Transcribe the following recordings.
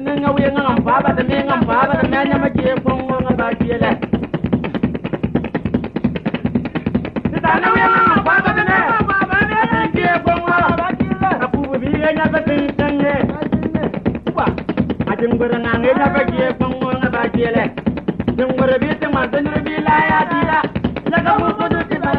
Nanga we ngam baba the ngam baba the man ma je pon ma ba je le. Dana we ngam baba the ngam baba the je pon ma ba je le. Apu bi nya ba tin tange. Ba. Ajeng berang nge na ba je pon ma ba je le. Jeng berbi te ma den bi la ya dia. La ka mu ko ti ba.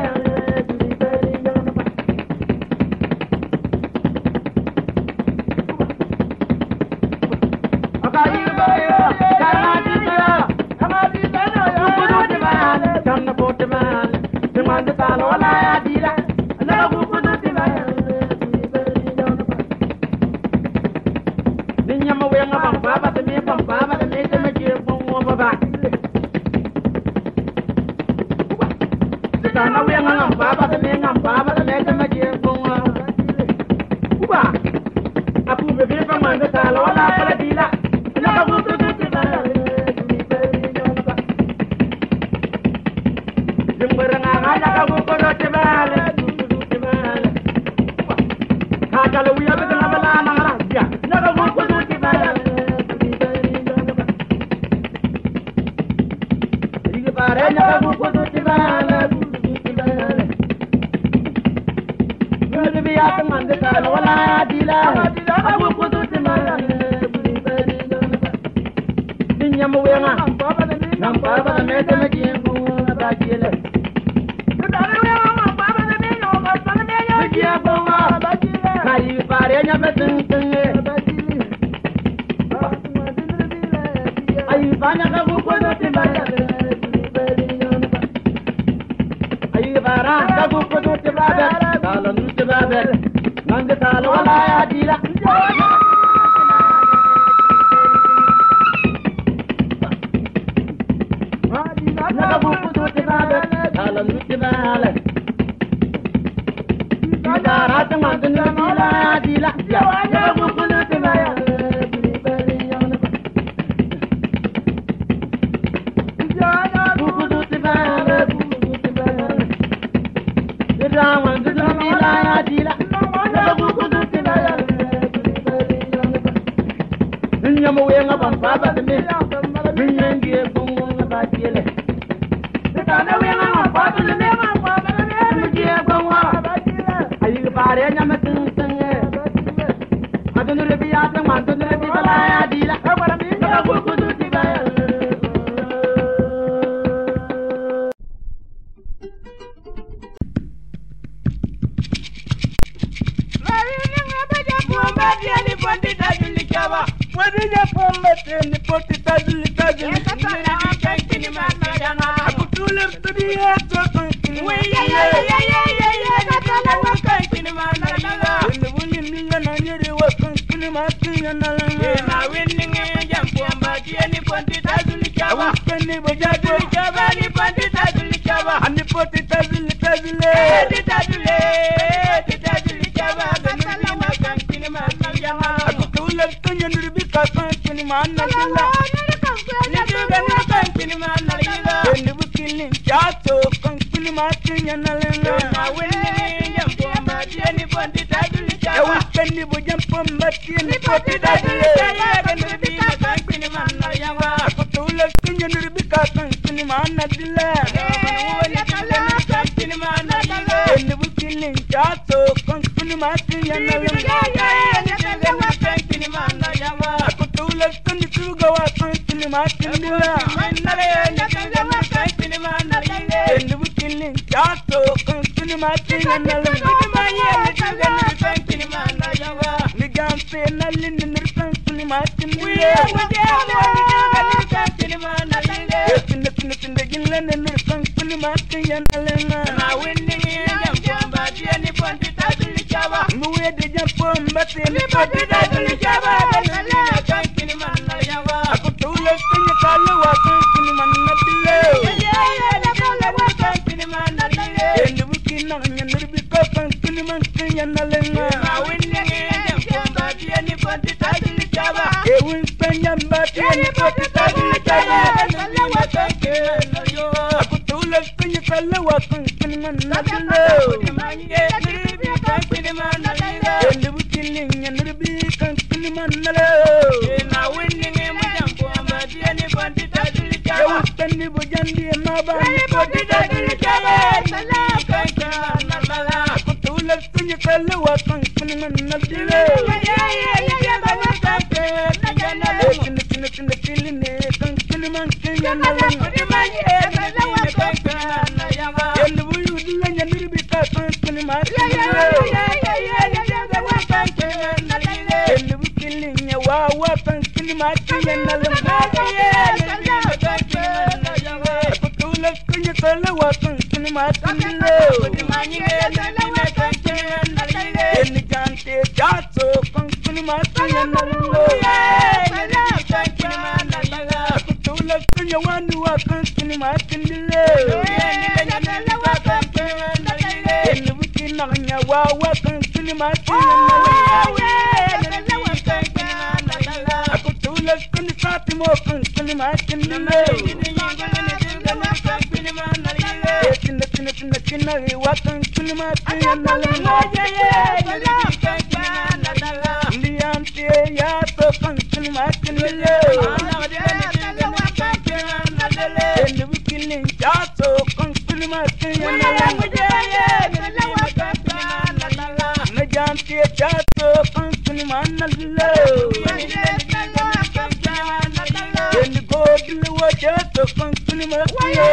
Now when bani ko dida dil kawe sala kanka nalala kutula sunyi kala wa kan kun man nabdile ya ba wa kanka nagana kin kiline kan kun man kinya nalala kudimani nalala wa kanka nayama yelu yudu nya nirbi ka kan kun man ya ba wa kanka nalala yelu kilinya wa kan kun man kinya nalala Kala wakan kini matinde kudimani nalala kanke nalala eni kante jato kan kini matinde nalala nalala kanke nalala kutula kini wanu wakan kini matinde nalala wakan kini nalala eni bukina nya wakan kini matinde nalala nalala wakan kini nalala kutula kini fatimo kan kini matinde Kina wakan kini matinde nalala Liante ya to kan kini matinde Eni bukini jato kan kini matinde Najante jato kan kini matinde Eni godli wa jato kan kini matinde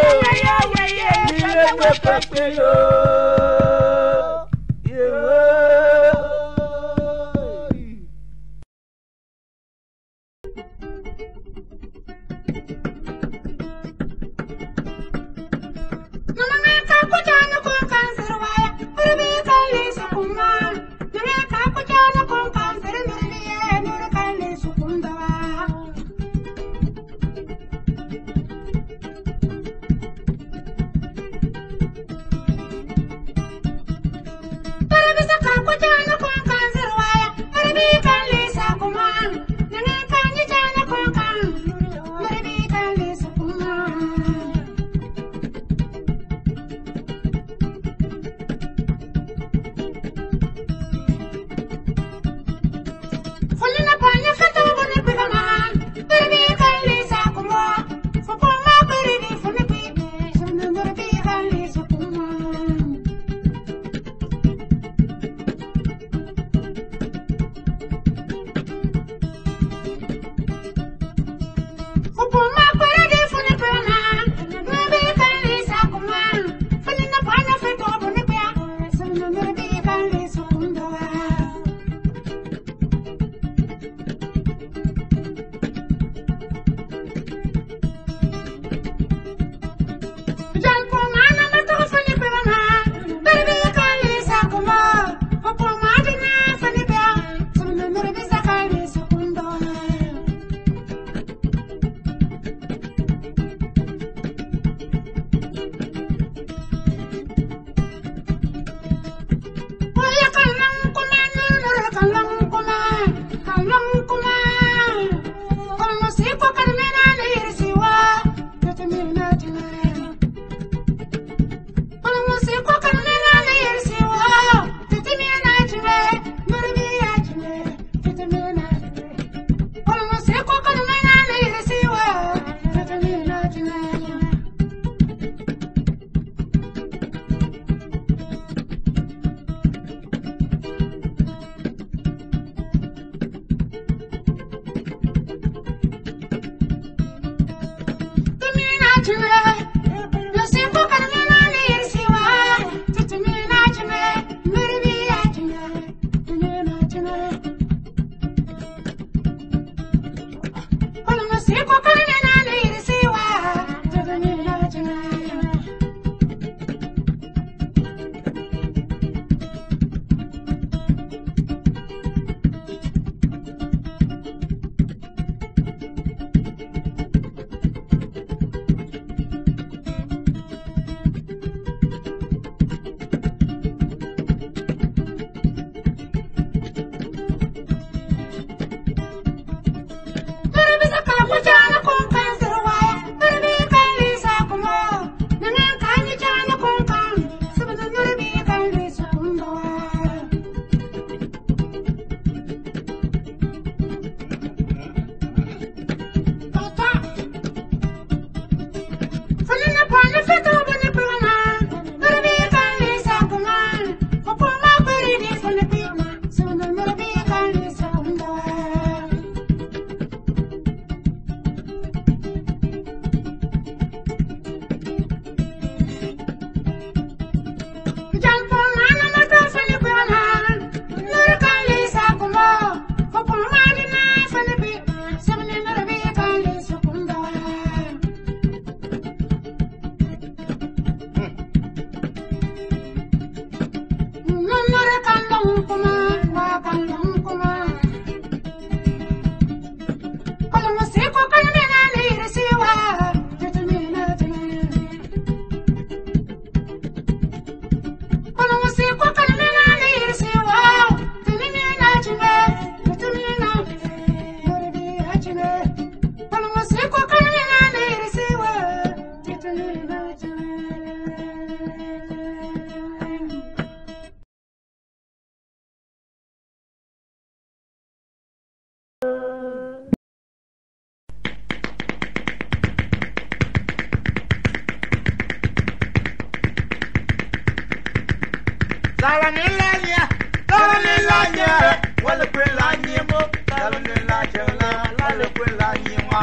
Salanilanya, wala kwelanya mo, salanilanya, wala kwelanya mo.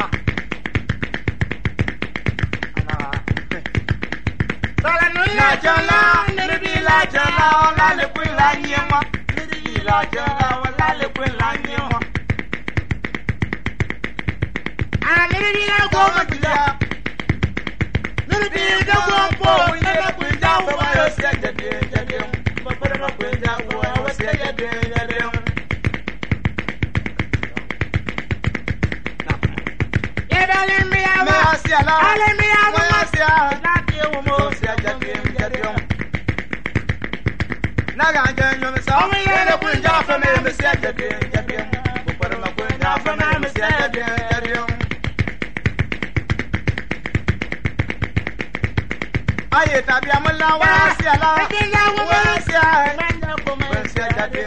Salanilanya, nilibila wala kwelanya mo, nilibila wala kwelanya mo. Nilibila goma bila, nilibila goma, nilibila goma yosia jadi. Aye tabi amala wasi ala wasi jadi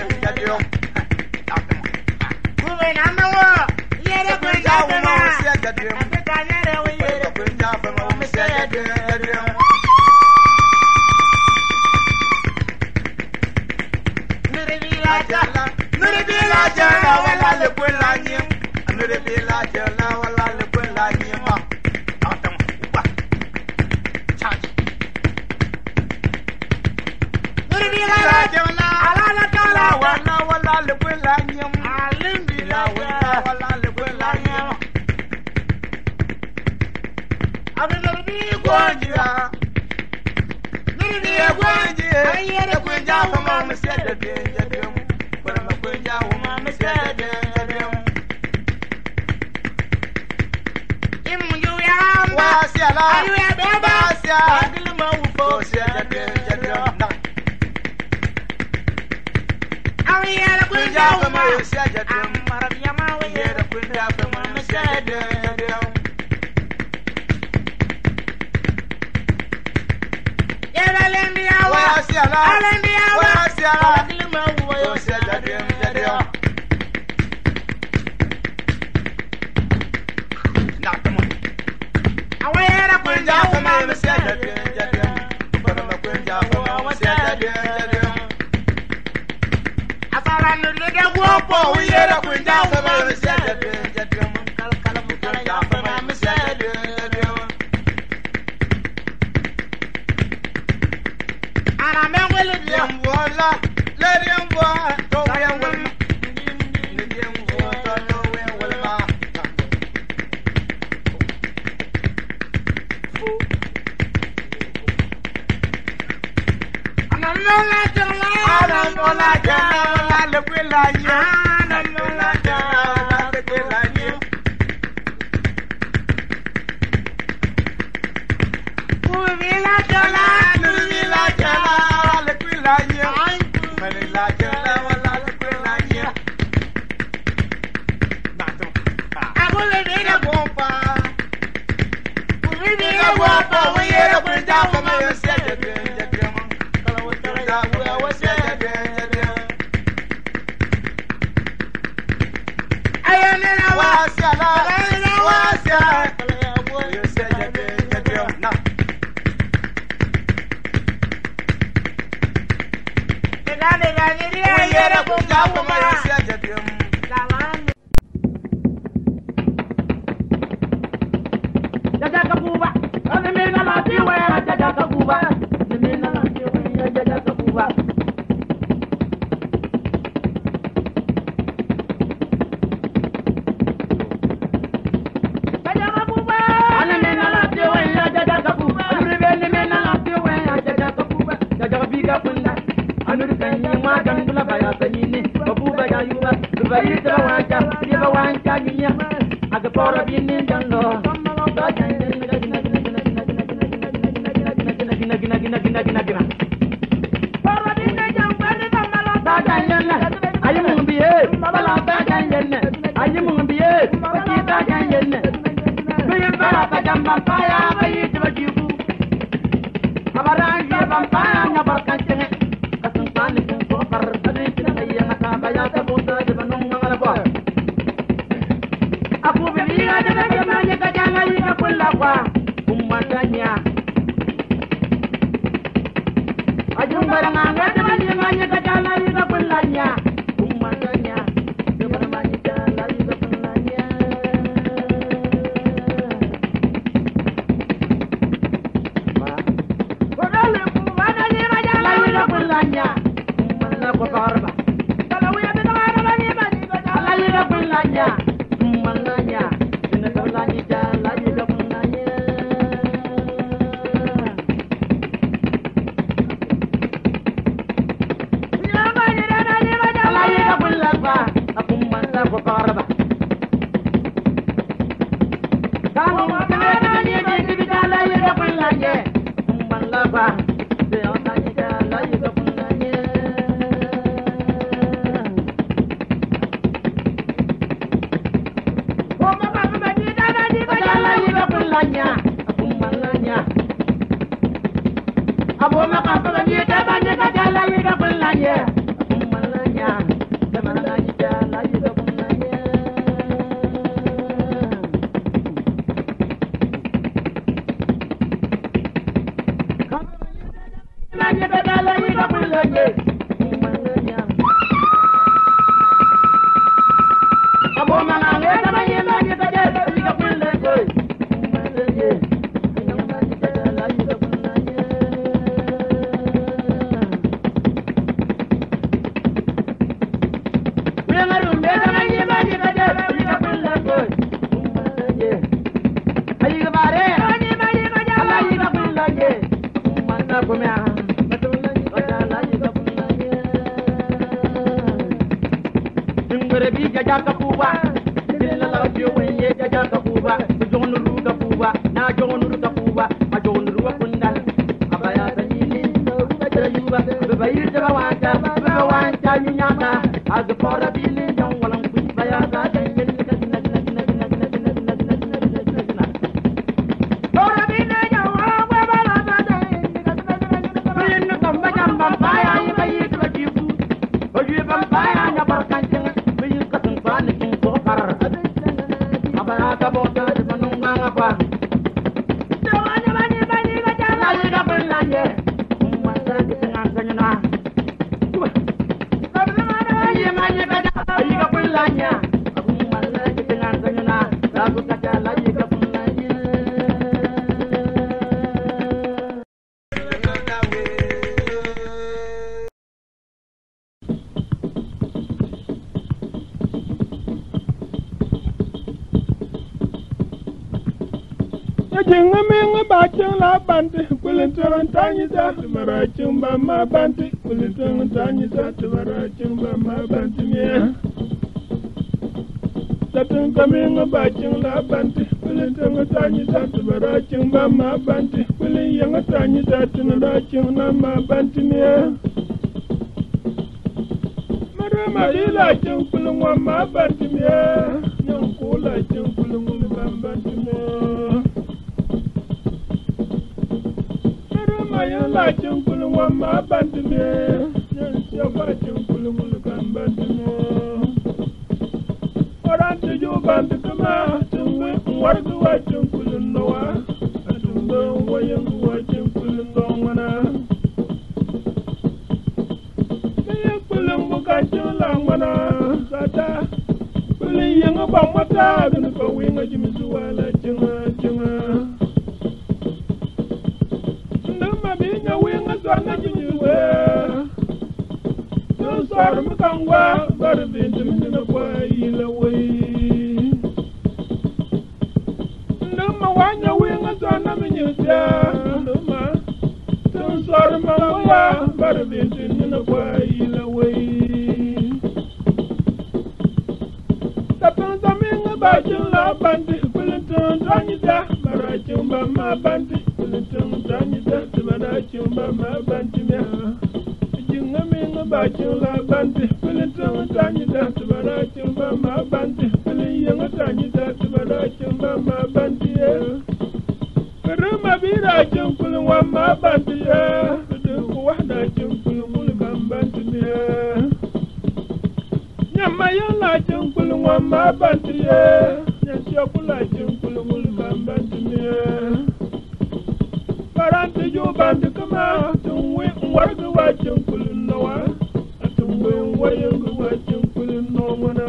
kuwe namawo yere kwenda kuma wasi jadi akanyere we yere kwenda kuma wasi jadi niribila jala wala le kwelanye niribila jala wala le kwelanye ma atam wa charge niribila jala ala la kala wala le kwelanye alimbila wala le kwelanye abinirbi gwajira nirbi gwajira ayere kwenda kuma msede jadi Ajung barang angkat pullanya, mananya, ina pullanya jala yiga pullanya. Yama yirana yiga jala yiga pullaba, aku manta ko paraba. Kamu kena ni yiga jala yiga pullanya, manlaba, deona jala yiga pullanya. Aboma kapala ni tabanye kajala yiga pullanya pullanya tamana jala yiga pullanya kapala kajala yiga pullanya pullanya aboma ngale tabanye kajala yiga pullanya pullanya Jaga kuba, bila lagu wenye jaga kuba, jangan lupa kuba, na jangan lupa kuba, jangan lupa kundal, abaya tanyili, baca juga, berbayar jawanta, berwanta nyata, agak pora bili yang walang kuba ya tak tanyil, pora bili yang walang kuba ya tak tanyil, bili kambang bambaya yang bayi tu jibu, baju bambaya yang berkancing. Abara bota de manunga apa? Jangan bani kajala yiga pullanya. Masa dengan kanyana. Mani kajala yiga pullanya. Masa dengan kanyana. Lagu kajala yiga pullanya. Jinga menga bacang la banti kulintan tanyi da maracung bama banti kulintan tanyi da maracung bama banti ya tatun kamenga bacang la banti kulintan tanyi da maracung bama banti kulin yang tanyi da maracung nama banti ya marama ila cung kulun wama banti ya yang kula cung kulun wama banti ya la chunkulu wama bandime ya ba chunkulu mulukan bandime orante ju bandu kama tungwe wargu wa chunkulu noa atungwe wayangu wa chunkulu nongana ya kulung bukan chulang mana sata kulung yang bang mata gnu ko winga jimisu wala chunga chunga na jiwe so sar mukangwa barbin tumina kwa ila we nduma wanya winga sana minyuja nduma so sar mukangwa barbin tumina kwa ila we tapun saminga bajula bandi kulintun tanyida barachum bama bandi kulintun tanyida barachum bama bandi me jinga minga bajula bandi kulintun tanyida barachum bama bandi kulinyanga tanyida barachum bama bandi karama birachum kulwa ma bandi du wahda chum kulwa bandi me Nyama chunkulu wama bantiye, nyashokula chunkulu bantiye. Paranti ju banti kama tungwe wargu wa chunkulu noa, atungwe wayangu wa chunkulu nomana.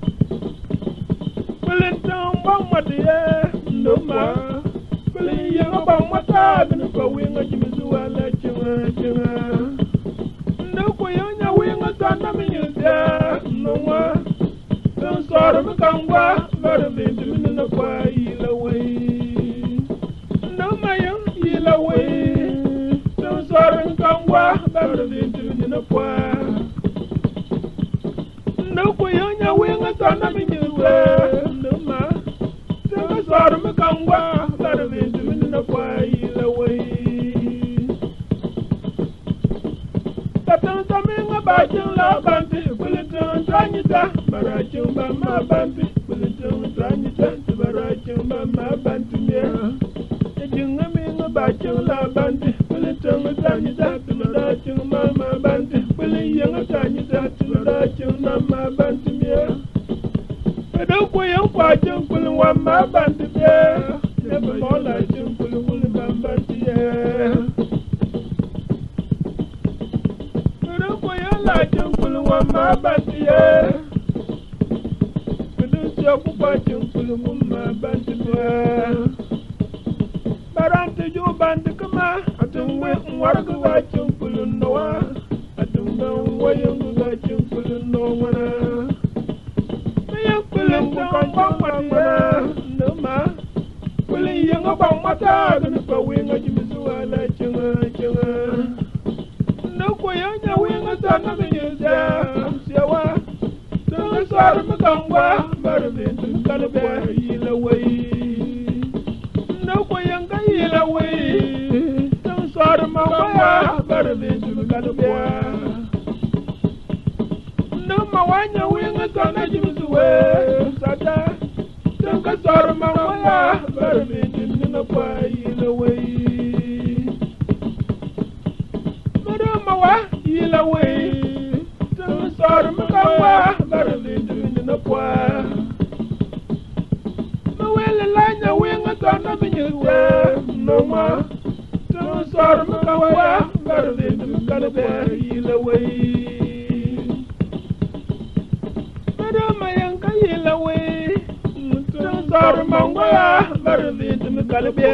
Kulintan bangmatiye, ndoma, kulinyanga bangmata gnu kwa winga jimizu wala chunga chunga. Nduku yonya winga sana minyuja. sor mi kangwa bar bin min na kwa ila wai na mayam ila wai to sor mi kangwa bar bin min na kwa na ko yonya wenga sana mi nywe na ma to sor mi kangwa bar bin min na kwa ila wai Tatan saminga bajing la banti bulletin tanyita barajing bama banti bulletin tanyita barajing bama banti ya jinga minga bajing la banti bulletin tanyita barajing bama banti bulletin tanyita barajing bama banti ya ado ko yang kwajing bulun wa ma banti ya ne ba la jing bulun bama banti ya la jungkul wa ma bantiye kudu joku ba jungkul ma bantiye barante jo band kama atun we warga wa jungkul nowa atun dan wayan ga jungkul no wana me kulun ko kan ba no ma kulun yanga ba mata ga ko we nga jimisu wala chinga no ko yanya we nga sana me yeza siawa to sar me kangwa barbe kalbe ila wai no ko yanga ila wai to sar ma wa barbe kalbe no ma wanya we nga sana jimsu we sada to ka sar ma wa barbe na kwa ila wai ila wei to sor mi kawa barbe na kwa ma wele la nya we ngata na binyuwa no ma to sor mi kawa barbe kalbe ila wei madama yanka ila wei to sor mangwa barbe kalbe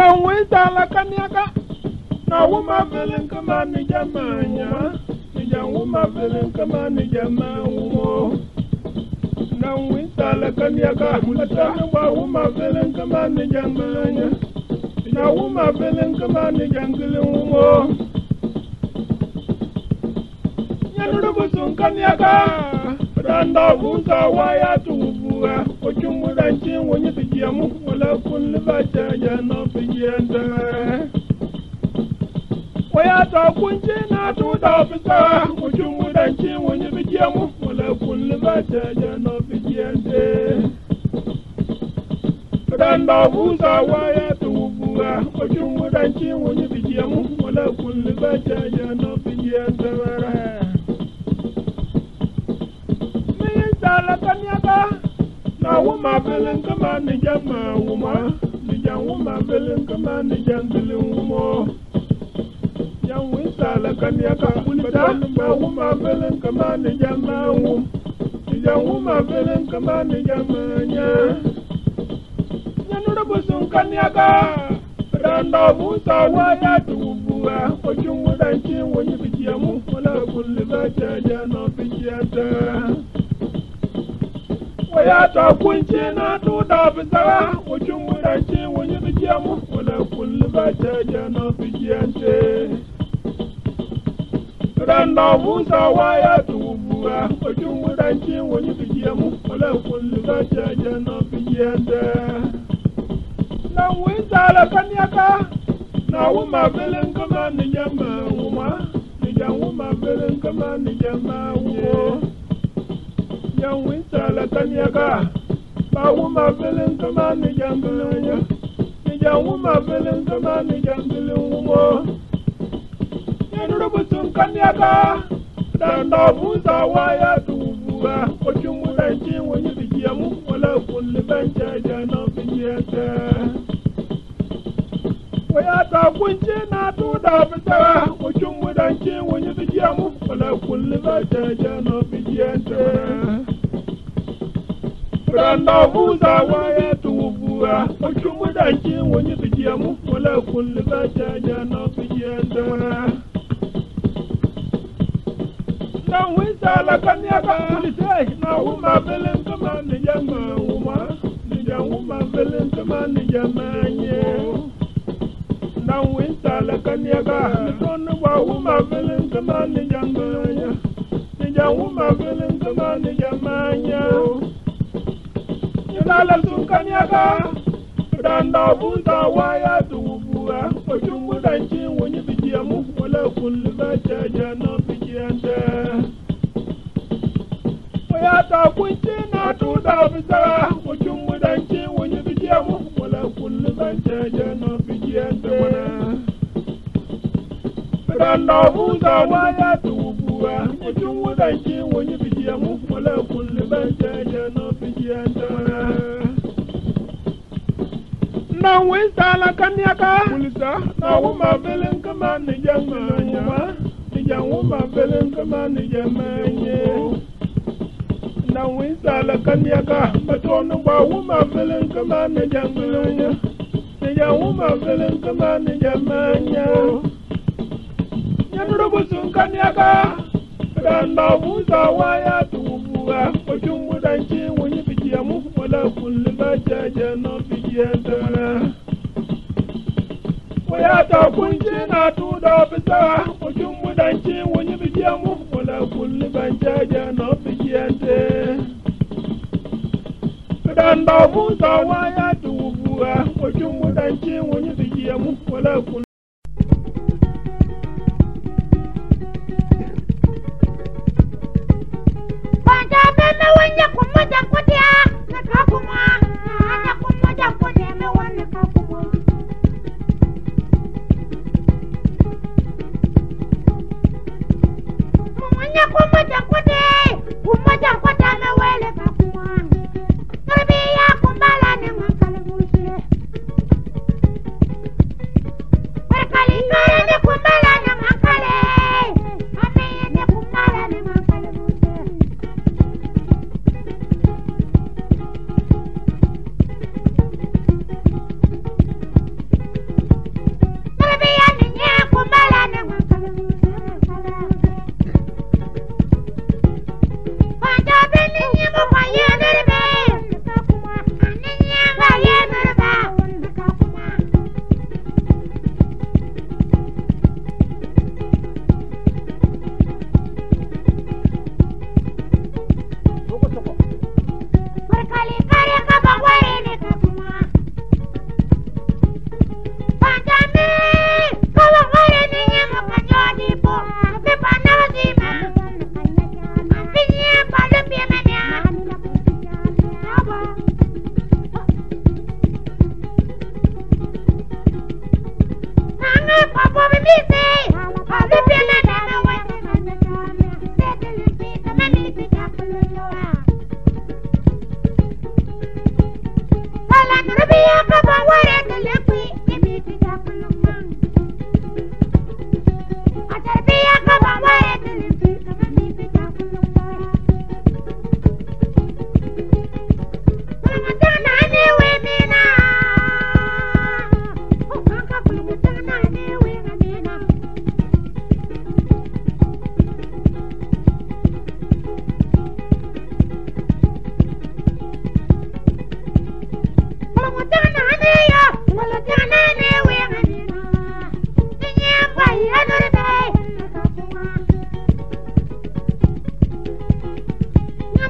na wita la kanyaka na wuma velen kama ni jamanya ni jawuma velen kama ni jamangu na wita la kanyaka mulata wa wuma velen kama ni jamanya na wuma velen kama ni jangilungo nyanu busun kanyaka randa busa waya tubuga ochumuda chinwo nyibijamu wala kulli bajaja no bijenda waya ta kunje na tu da bisa ochumuda chinwo nyibijamu wala kulli bajaja no bijende randa busa waya tubuga ochumuda chinwo nyibijamu wala kulli bajaja no bijenda la kanyaka na wuma velen kama ni jama wuma ni jawuma velen kama ni jangile wumo jawisa la kanyaka ulita na wuma velen kama ni jama wum ni jawuma velen kama ni jama nya nyanura busun kanyaka randa busa waya tubuwa ochungu danchi wonyi bijiamu wala kulli bajaja no bijata waya ta kunce na to da bisa ochungu danchi wonyi bijiamu wala kulli bajaja no bijante randa busa waya tubuwa ochungu danchi wonyi bijiamu wala kulli bajaja no bijanta na wisa la kanyaka na wuma velen kama ni jama wuma ni jawuma velen kama ni jama wo ya wisa la kanyaka ba wuma velen kama ni jambele ni jawuma velen kama ni jambele wo ya rubutun kanyaka da busa waya tubuwa ochungu danchi wonyi bijiamu wala kulli banjaja no bijata waya ta kunce na tu da bisa ochungu danchi wonyi bijiamu wala kulli banjaja no bijata randa busa waya tubuwa ochungu danchi wonyi bijiamu wala kulli banjaja no bijata na wisa la kanyaka kulise na wuma velen kama ni jama wuma ni jawuma velen kama ni jama nye na wisa la kanyaka nitonu wa wuma velen kama ni jama nye ni jawuma velen kama ni jama nye nyala sun kanyaka randa busa waya tubuwa ochungu danchi wonyi bijiamu wala kulli bajaja no bijanta waya ta kunce na tu da bisa ochungu danchi wonyi bijiamu wala kulli bajaja no bijanta randa busa waya tubuwa ochungu danchi wonyi bijiamu wala kulli bajaja no bijanta na wisa la kanyaka kulisa na wuma velen kama ni jama wuma ni jawuma velen kama ni jama nye na wisa la kanyaka batonu ba wuma velen kama ni jama nye ni jawuma velen kama ni jama nye nyanu busun kanyaka randa busa waya tubuwa ochungu danchi wonyi bijiamu wala kulli bajaja no bijanta waya ta kunce na tu da bisa ochungu danchi wonyi bijiamu wala kulli bajaja no bijanta randa busa waya tubuwa ochungu danchi wonyi bijiamu wala kulli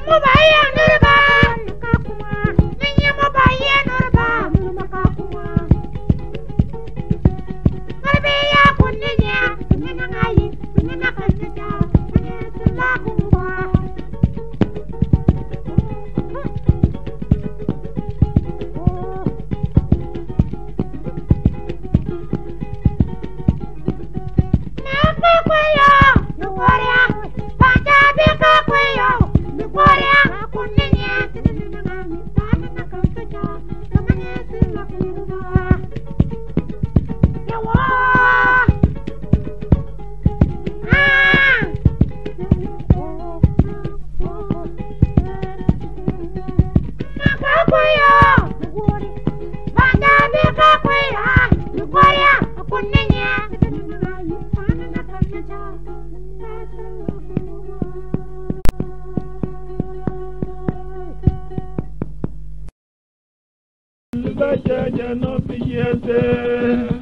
Bajaja no biyete.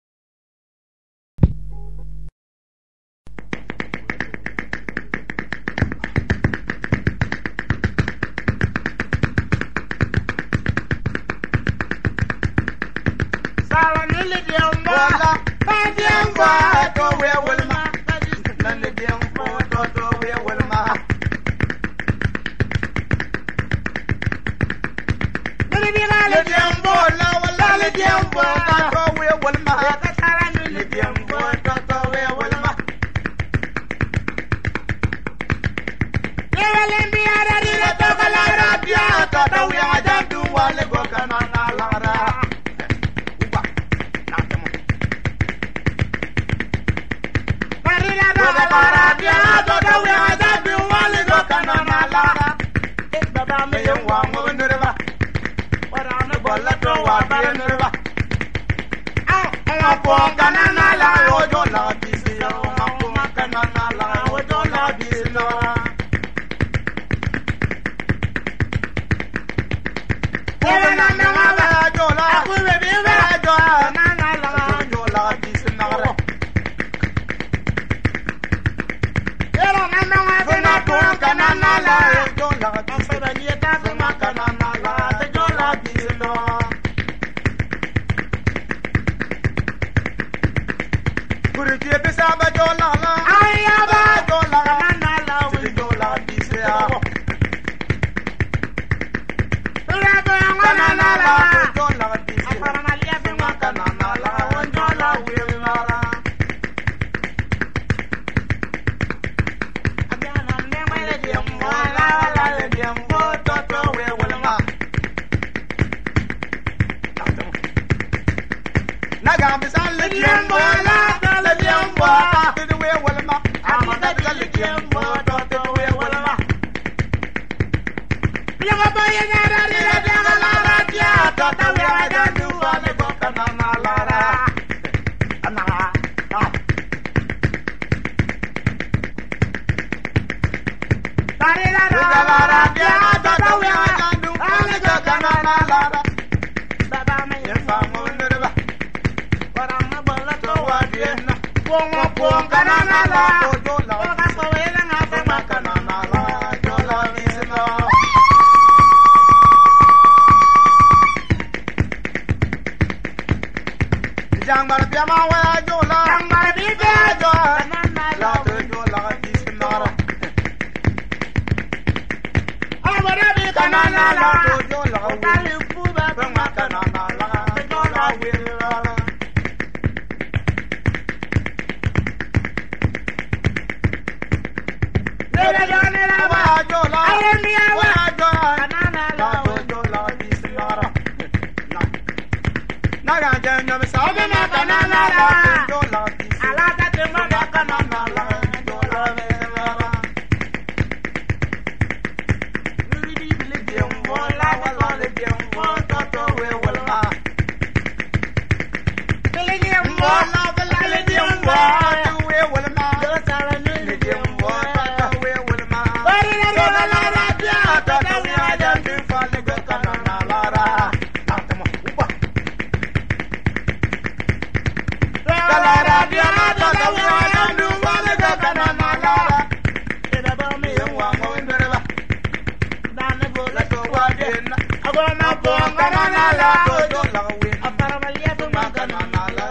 Sala nili diamba, diamba to we wilma, nili diamba to we wilma. Nili diamba, la wala nili diamba to we wilma. Sala nili diamba to we wilma. Lele mbiara dile to kalara dia to we ajadu wale go kanana lara. Makanana la dojo la win. Aparamalia to makanana la.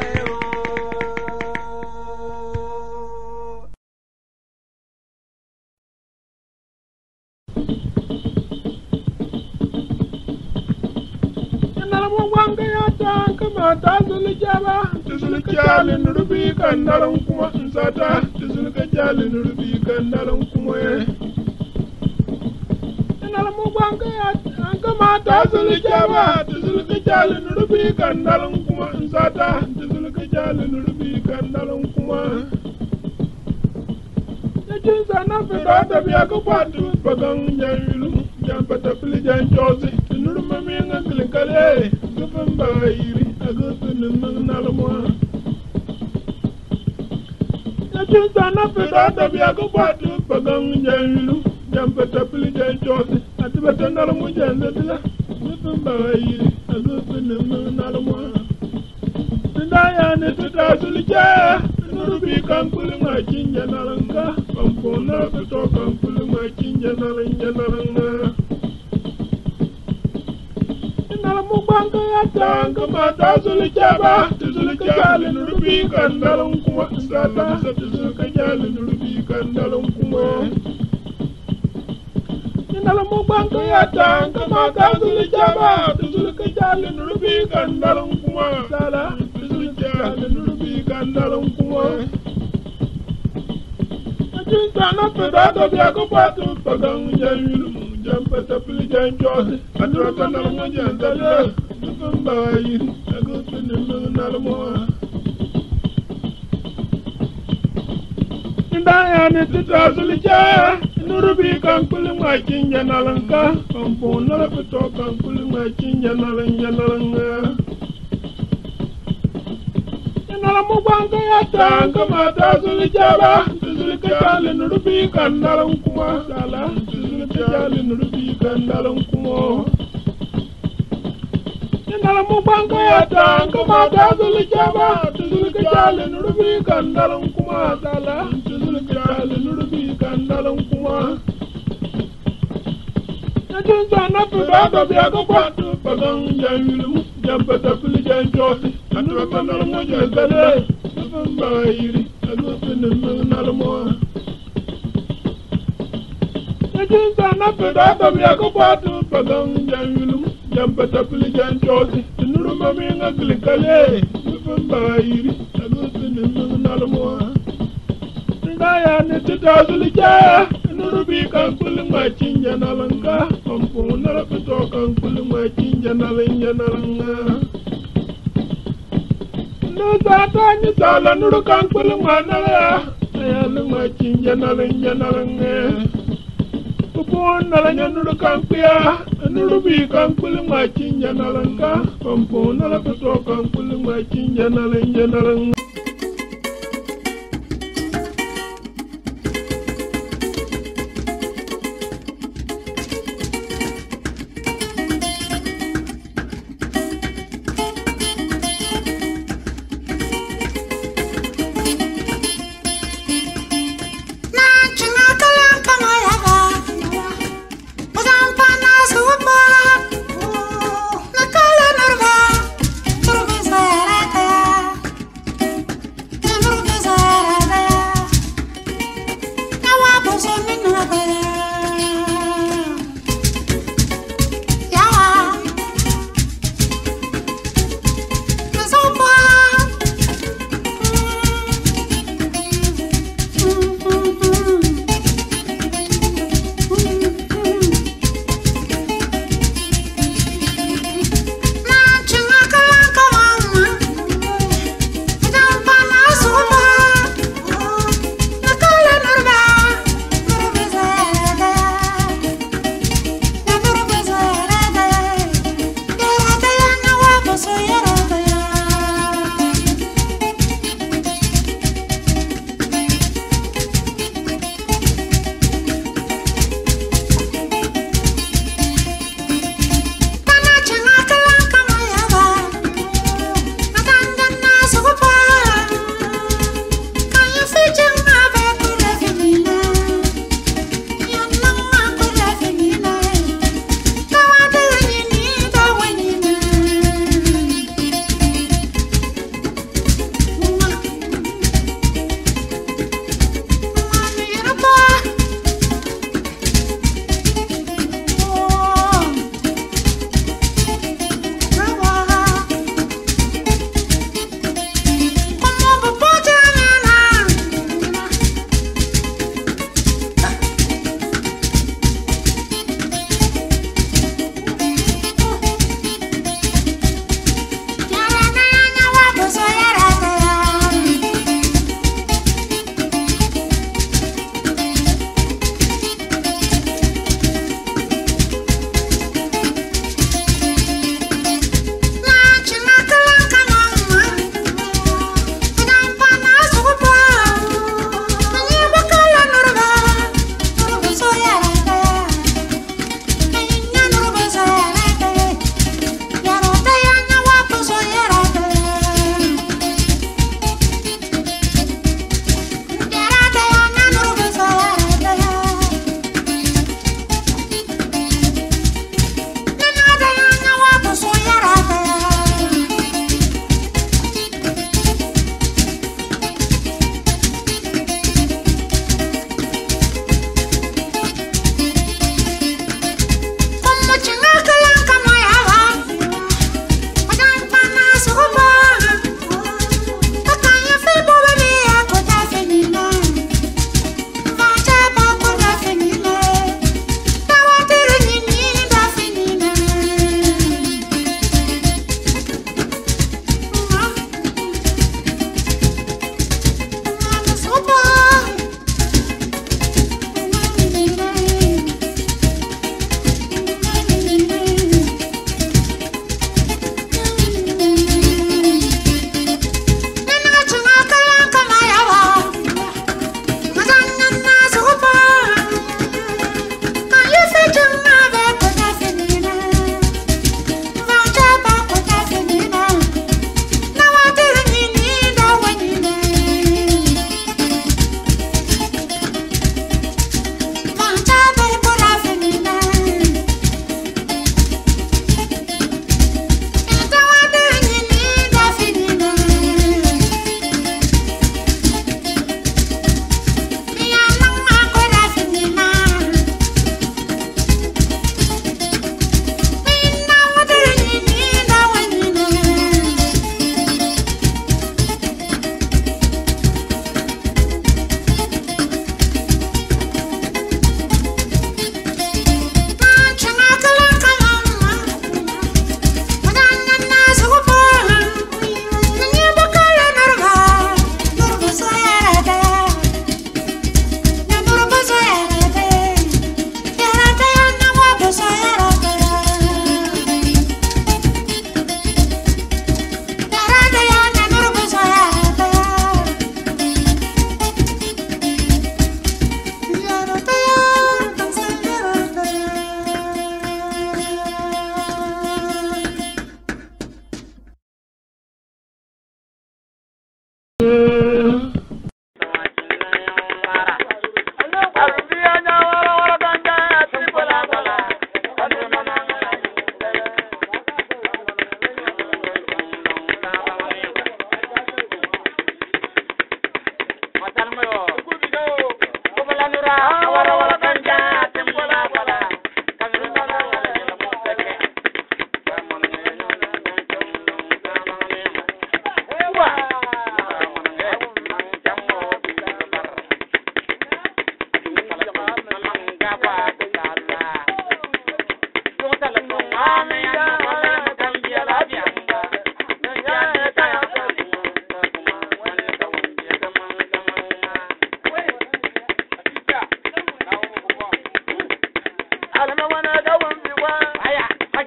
Jalin rubi kan nalan kuma sata tuzulka jalin rubi kan nalan kuma inal mu banka ya an kama ta zulka ba tuzulka jalin rubi kan nalan kuma sata tuzulka jalin rubi kan nalan kuma yajin sana fida da biya ka kwatu bagan jayilu jan patapli jan josi tunur mami ngakil kale gufan bayiri agutun nalmo Sana fida da biya ko kwatu bagang jayilu jampa tapli jan josi atibata nalmu janda dila nufin bayiri azufin nalmu tindaya ne tuta sulja nurubi kan kulma kinja nalanka pampo na fito kan kulma kinja nalanka nalmu banka ya tanga mata sulja ba sulja jalin rubi kan nalan kuma sata sulja jalin rubi kan nalan kuma nalmu banka ya tanga mata sulja ba sulja jalin rubi kan nalan kuma sala sulja jalin rubi kan nalan kuma ajin sana fida da biya ko patu pagang jayilu jampa tapli jan josi atrata nalmu jandale nufin bayiri agutun nalmu indaya ne tita sulja nurubi kan kulma kinja nalanka pampo nala fito kan kulma kinja nalanka nalamu banka ya tanga mata sulja ba sulja jalin rubi kan nalan kuma sala sulja jalin rubi kan nalan kuma nalamu banka ya tanga mata sulja ba sulja jalin rubi kan nalan kuma sala sulja jalin rubi kan nalan kuma najin sana fida da biya ko kwatu bagang jayilu jampa tapli jan josi atibata nalmu jandale nufin bayiri agutun nalmu najin sana fida da biya ko kwatu bagang jayilu jampa tapli jan josi nuru mami ngakil kale nufin bayiri agutun nalmu ndaya ne tita sulja nurubi kan kulma kinja nalanka pampo nala fito kan kulma kinja nalanka no sata ni sala nuru kan kulma nala ya luma kinja nalanka kupon nalanya nuru kan kuya nurubi kan kulma kinja nalanka pampo nala fito kan kulma kinja nalanka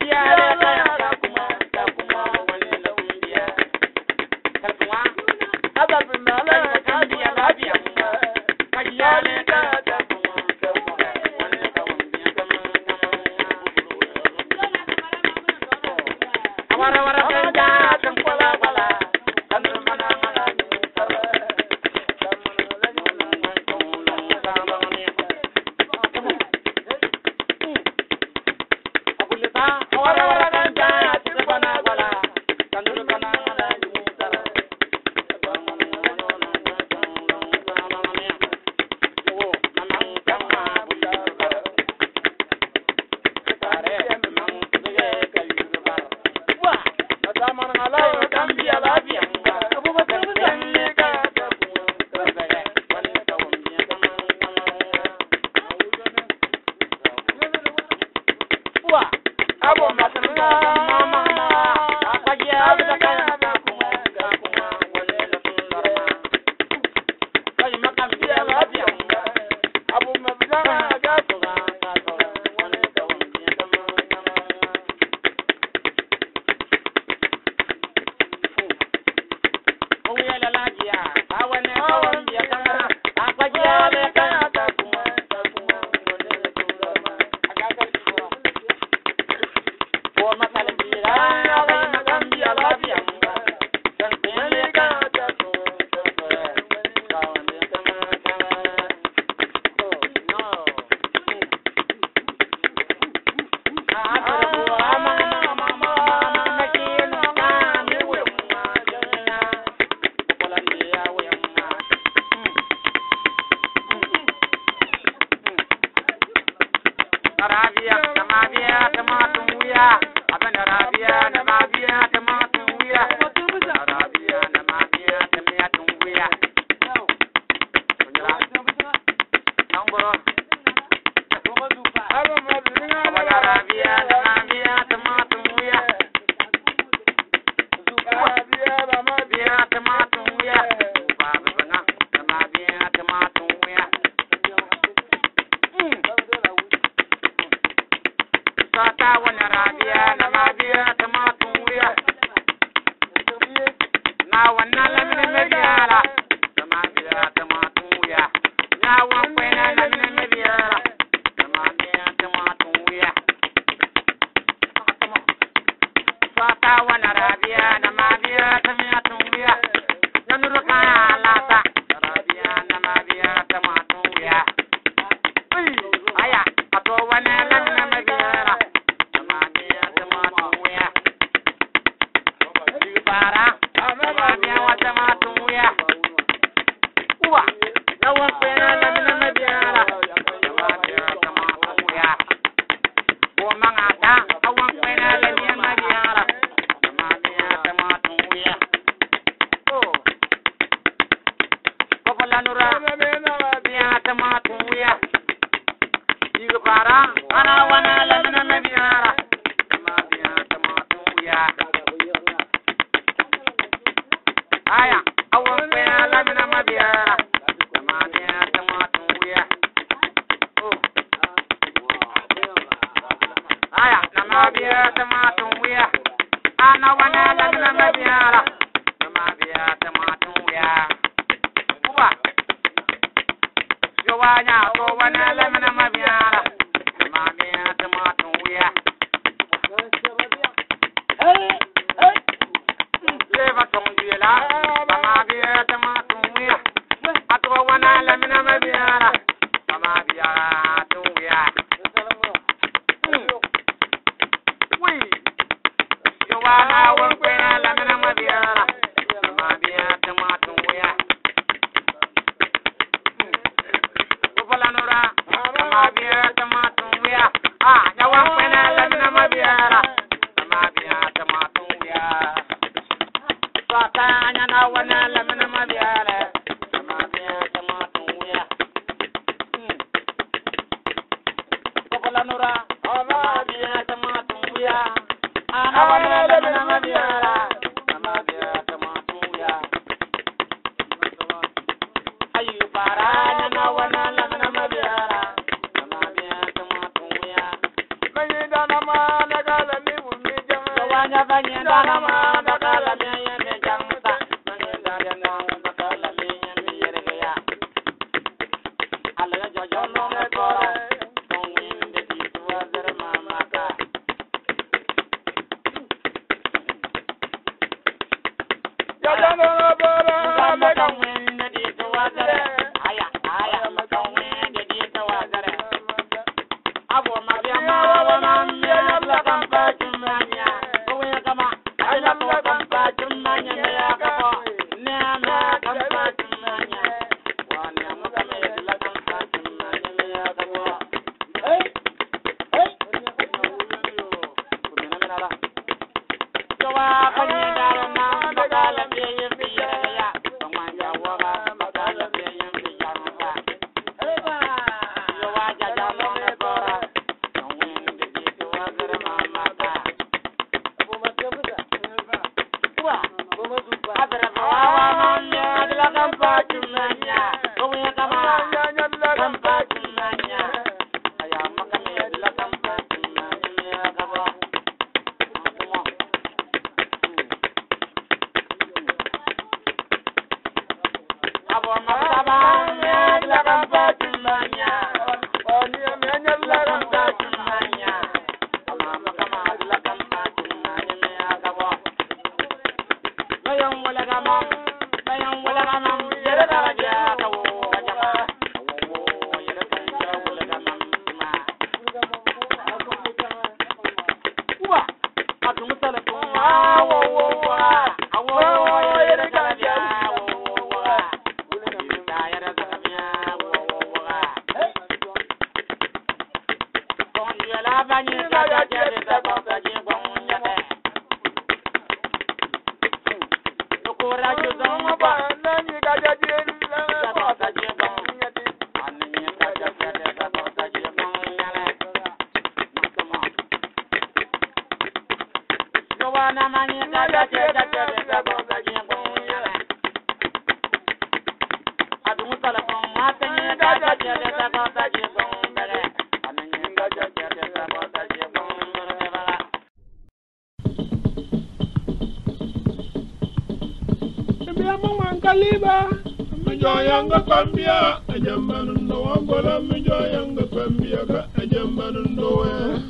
Many dana ma na gala ni Banya banya dana ma bakala menya ne jangta. Banya dana na bakala menya ne yerega. Alaga jojo no ne kora. Tongwin de ditwa zara mama ka. Jojo no bora alaga Tongwin de ditwa zara. Aya tongwin de ditwa zara. Abo mabia ma wa mamya la kampa chumanya. Kaliba, Mijoyanga Pambia, a Jamban no Angola, Mijoyanga Pambia, a Jamban no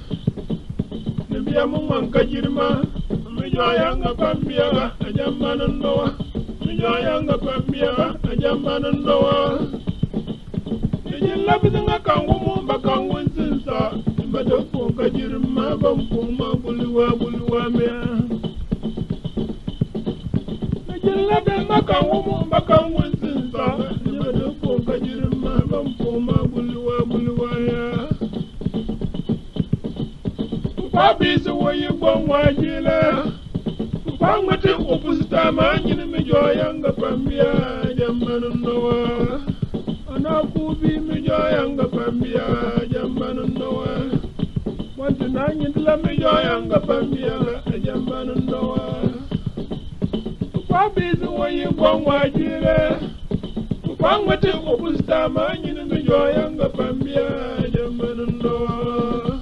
Nibiamun Kajirma, Mijoyanga Pambia, a Jamban no Mijoyanga Pambia, a Jamban no Nijilabina Kangumu, Bakangun Sinsa, Badapu Kajirma, Bampuma, Bulua Mea. Makangun sinsa, yabada po kajirma, bampoma bulwa ya. Papi wayi bongwa jile, pangwete opusita manjini mijoyanga pambia, jambanu noa. Anakubi mijoyanga pambia, jambanu noa. Wantina nyindila mijoyanga pambia, jambanu noa. Papi wayi bongwa jile, pangwete opusita manjini mijoyanga pambia, jambanu noa.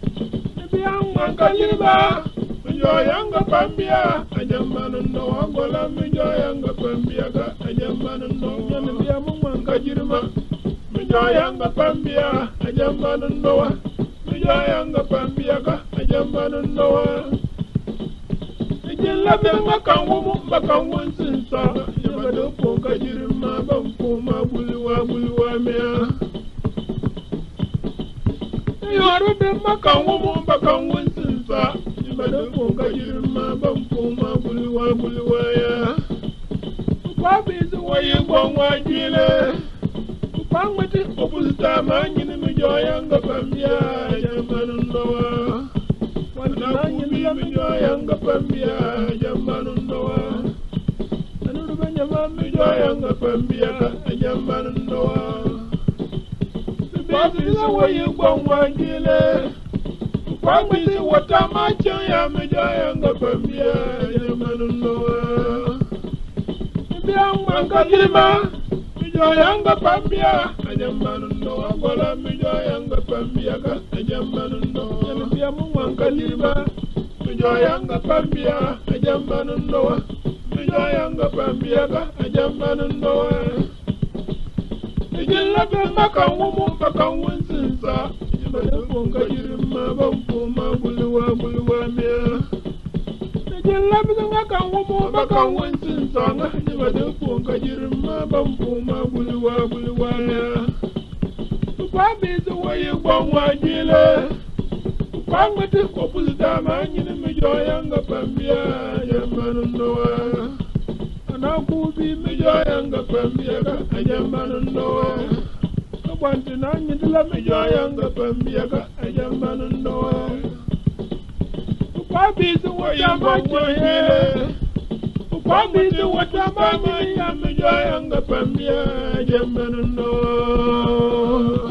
Kaliba, Mijoyanga Pambia, a Jamman no Angola, Mijoyanga Pambia, a Jamman no Yanaman Kajirma, Mijoyanga Pambia, a Jamman Noah, Mijoyanga Pambia, a Jamman Noah. Nijilabin Makan Sinsa, Yamado Kajirma, Bampuma, Bulwa Mea. Yaro de Makan Sinsa, Yamado Kajirma, Bampuma, Bulwa ya. Papi is away in Bongwa Jile. Pangwati opposite man in Mijoyanga Pambia, Jamman Noah. One man in Mijoyanga Pambia, Jamman Noah. Another Benjamin Mijoyanga Pambia, Jamman Noah. Papi is away in Bongwa Jile. Papi is what I'm at Mijoyanga Pambia, Jamman Noah. Kaliba, Mijoyanga Pambia, a Jamman no Angola, Mijoyanga Pambia, a Jamman no Yamaman Kaliba, Mijoyanga Pambia, a Jamban Noah. Mijoyanga Pambia, a Jamban Noah. Mijilla Maka Woman Baka Winsinsa. Bunga Jirma Bumpuma Bulua Bulua Mia. Mijilla Maka Woman Baka Winsinsa. Bunga Jirma Bumpuma Bulua Bulua Mia. Papi is the way you want one year. Pang with the couple dama in the Mijoyanga Pambia, Yaman Noah. And I could be Mijoyanga Pambia, a Yaman Noah. I want to know you to love Mijoyanga Pambia, a Yaman Noah. Papi is the way you want one year. Papi is the way you want one year. Mijoyanga Pambia, Yaman Noah.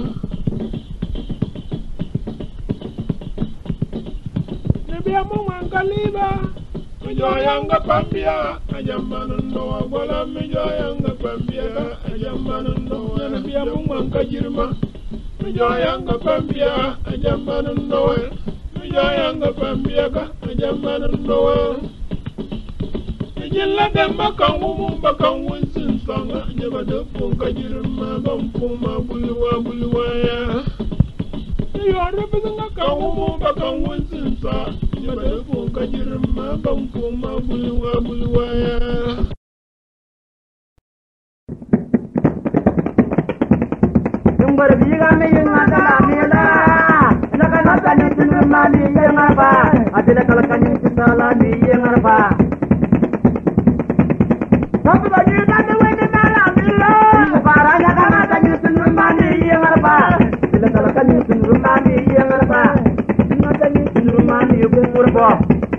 Kaliba, Mijoyanga Pambia, a Yaman Noah, Bola Mijoyanga Pambia, a Yaman Noah, and a Biamunga Jirma, Mijoyanga Pambia, a Yaman Noah, Mijoyanga Pambia, a Yaman Noah. Mijilla them Baka Woman Baka Winsin Song, never the Punka Jirma, Bumpuma Bulua Bulua. You are representing a Woman Baka Winsin Song. Bunga Jirma Bumpuma Bulua Bulua. Jumbar biga me yunga mela. Nakana tani tunma ni yengaba. Adila kalakani sala ni yengaba. Sabu bagi tani wene mala mela. Para nakana tani tunma ni yengaba. Adila kalakani tunma ni yengaba. Nakani tunma ni yengaba.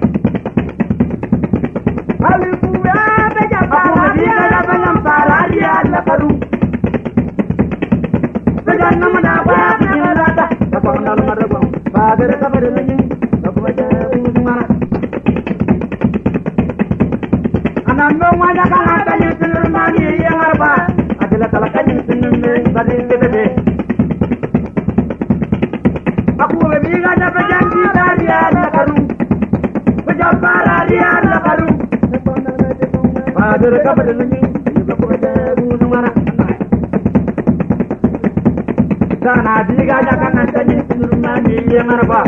Alikuwa beja para dia banam para dia la paru. Bejan nama dawa dilata. Kapang dalam marabang. Bagar kabar lagi. Aku baca semua. Anak mengwajah kangen tanya senur mani yang apa? Adalah talakannya senur mani bede. Aku lebih gak bejan kita dia la paru. Bejan para dia la paru. Bagar kabar lagi. Aku baca semua. Sana diga jangan tanya senur mani yang apa?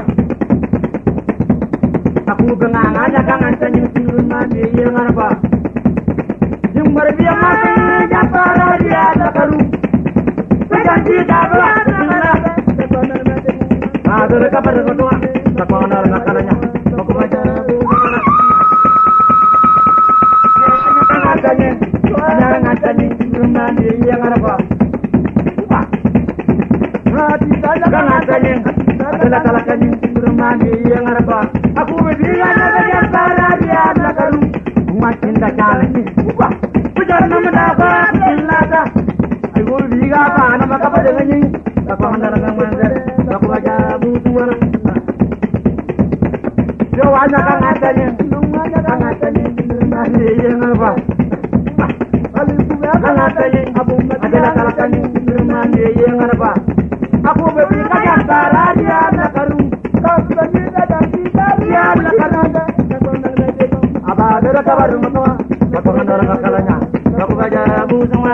Aku bengang aja jangan tanya senur mani yang apa? Jumbar dia masih jatuh dia terbaru. Sejanji dapat benar. Ada kabar kedua. Sekolah makanannya. Aku baca. Jangan tanya senur mani yang apa? Jangan tanya, adalah talakannya rumani yang apa? Aku berdiri ada yang para dia ada karu, makin dah jalan. Wah, pujar nama dapat jelata. Aku berdiri apa nama kapal dengan ini? Aku handal dengan mandar, aku baca butuh. Jawabnya kan tanya rumani yang apa? Kan tanya, adalah talakannya rumani yang apa? Aku beri kajian para dia nak karu, kau beri kajian dia nak karu. Apa ada kabar rumah? Aku handal makalanya, aku baca buku semua.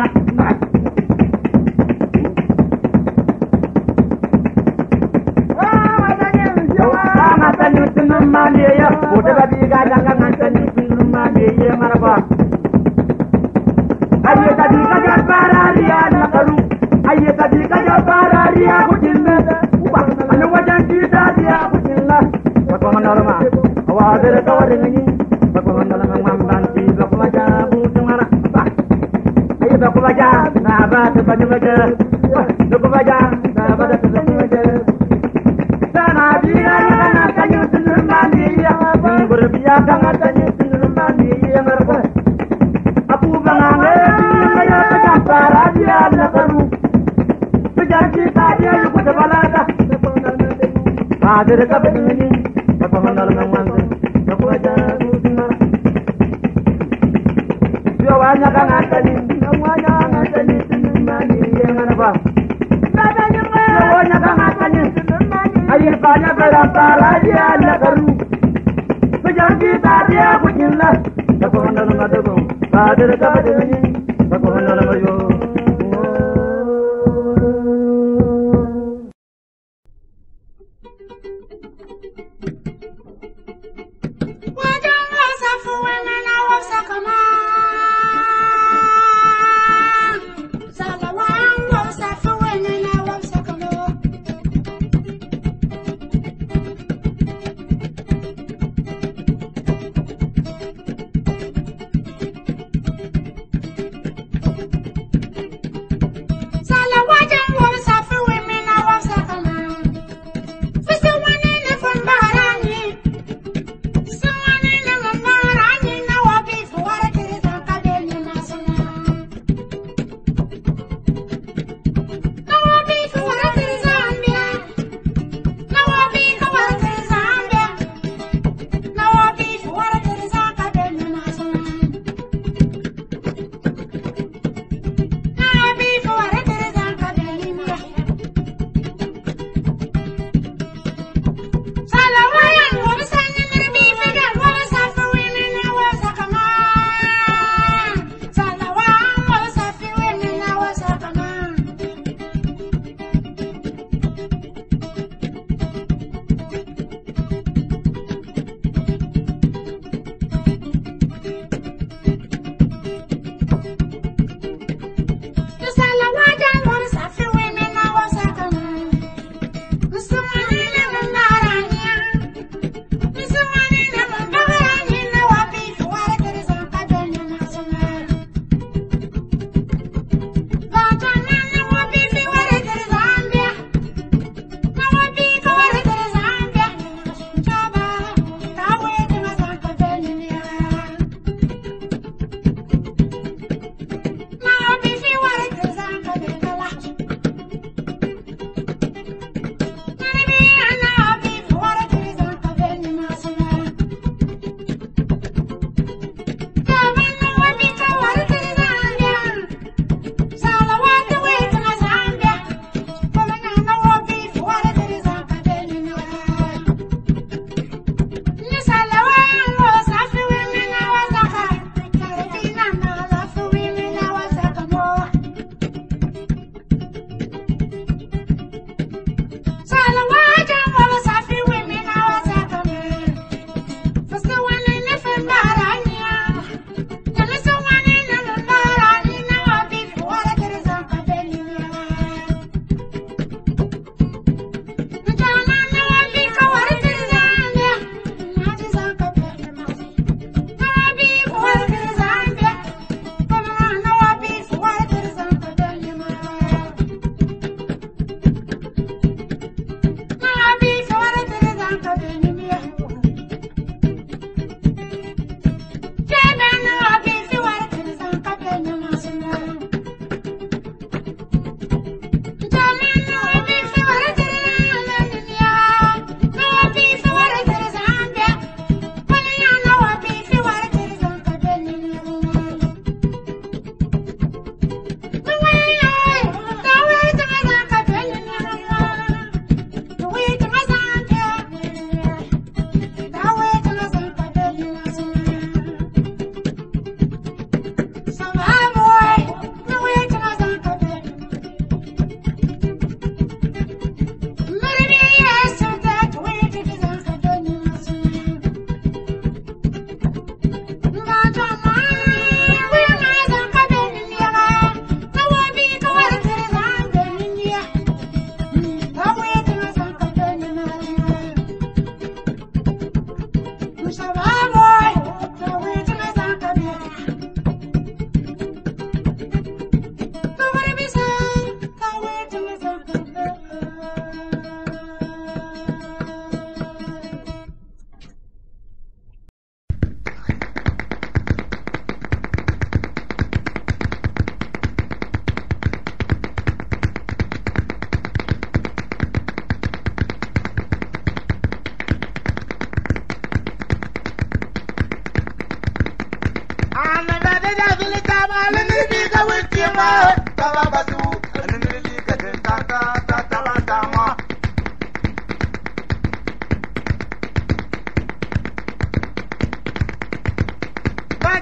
Matanya senang mandi ya, udah bagi kajian matanya senang mandi ya mana? Ayo tadi kajian para dia nak karu. Ayo tadi kajian para dia kucingnya, anu wajah kita dia kucingnya. Aku handal mah, awal dari kawar ini, aku handal mengambanti, aku baca buku mana? Ayo aku baca, nah baca baca, aku baca, nah baca baca. Sana dia yang tanya senur mandi yang berbiak yang tanya senur mandi yang apa? Aku bangang kayak kajian para dia nak karu. Janji saja yang ku terbalada. Ada dekat begini, aku handal mengambil, aku baca semua. Jawabnya kan tanya, semuanya tanya senur mandi yang apa? Jawabnya kan tanya, air banyak berapa lagi ada karu. Bajangi tadia kujilla, takona namadugo, tadir kabadini, takona namayo.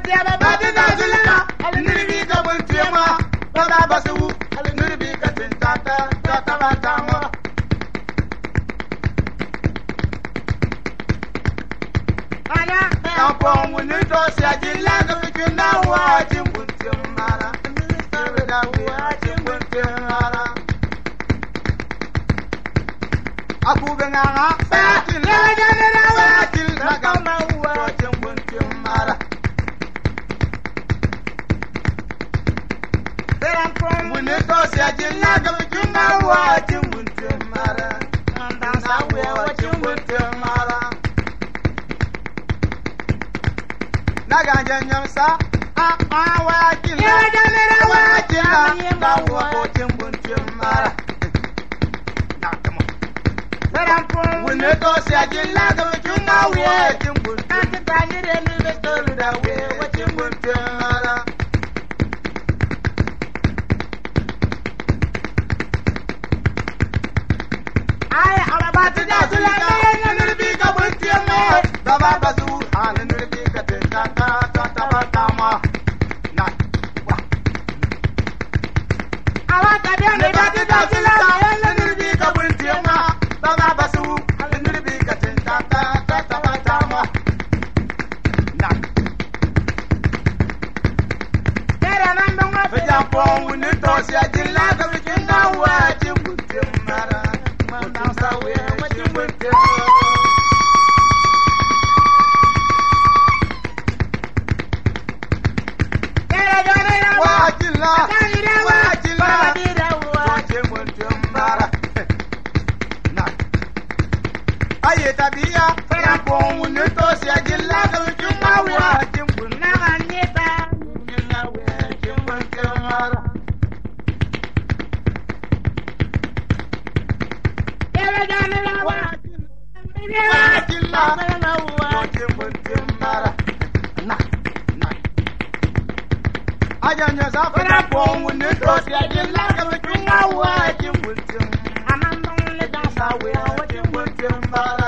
tiya ba di da zulika al nirbi ka bun tiya ma ba basu al nirbi ka tin ta ba ta ma ana ta pon mun to sia ji la ga fi na wa jin bun tiya mara ni da wa jin bun tiya mara aku benganga sakin la jana wa til na ga ma wa jin bun tiya mara when it goes, I didn't like you know what you would do, Mara. And that's how we are what you would do, Mara. Nagajan, sir. What you know what you would do, Mara. Now, come on. When it goes, I didn't like you know what you would do. And the tiny little story that way, what you would do, Mara. Baba basu an nirbi ka ta ta ma na wa awa ka de ne da ta sila an nirbi ka bunti ma baba basu an nirbi ka ta ma na dere nan don ma fe ja pon ni to si ajilla ka fi na wa ji bunti mara ma na sa we wa ji bunti aye tabia fera bon ne to si ajilla ka juma wa jimbun na ganeta na wa jimbun kamara era jana wa ajilla na wa jimbun kamara na ajanya sa fera bon ne to si ajilla ka juma wa jimbun amandon le da sa wa jimbun kamara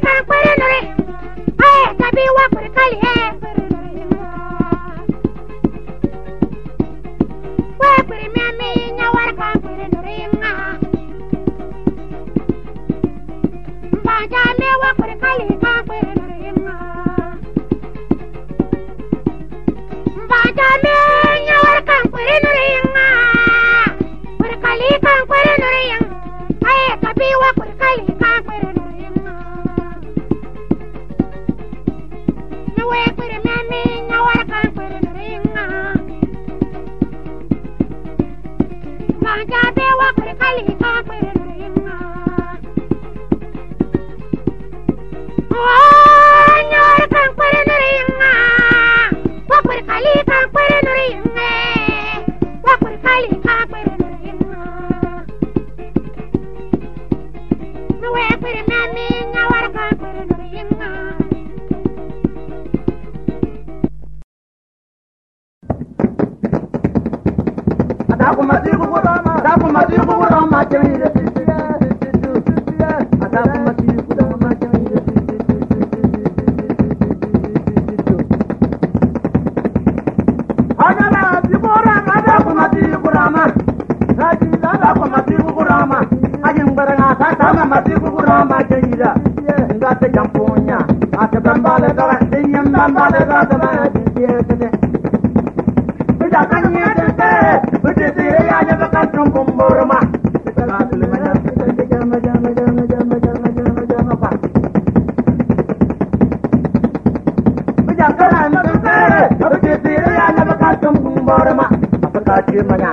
kan kwere nore ay tabi wa kurkali wa kwere mi ami nya war kan kwere nore nga baja me wa kurkali kan kwere nore nga baja me nya war kan kwere nore nga kurkali kan kwere nore nga ay tabi wa kurkali kan kwere nore nga we kwere mi ami nya war kan kwere nore nga baja me wa kurkali kan kwere nore nga nyar kan kwere nore nga wa kurkali kan kwere nore nga wa kurkali kan kwere nore nga we kwere mi ami nya war kan kwere nore nga Ataku masiku kurama chemire ataku masiku kurama chemire agala dibora ataku masiku kurama haji ataku masiku kurama ajin baranga atama masiku kurama chemire ngate jamponya atambale dara dinyam tambale dara diye Jangan nyete, begitu ya jangan kacung kumburma. Jangan nyete, begitu ya jangan kacung kumburma. Apa kacir mana?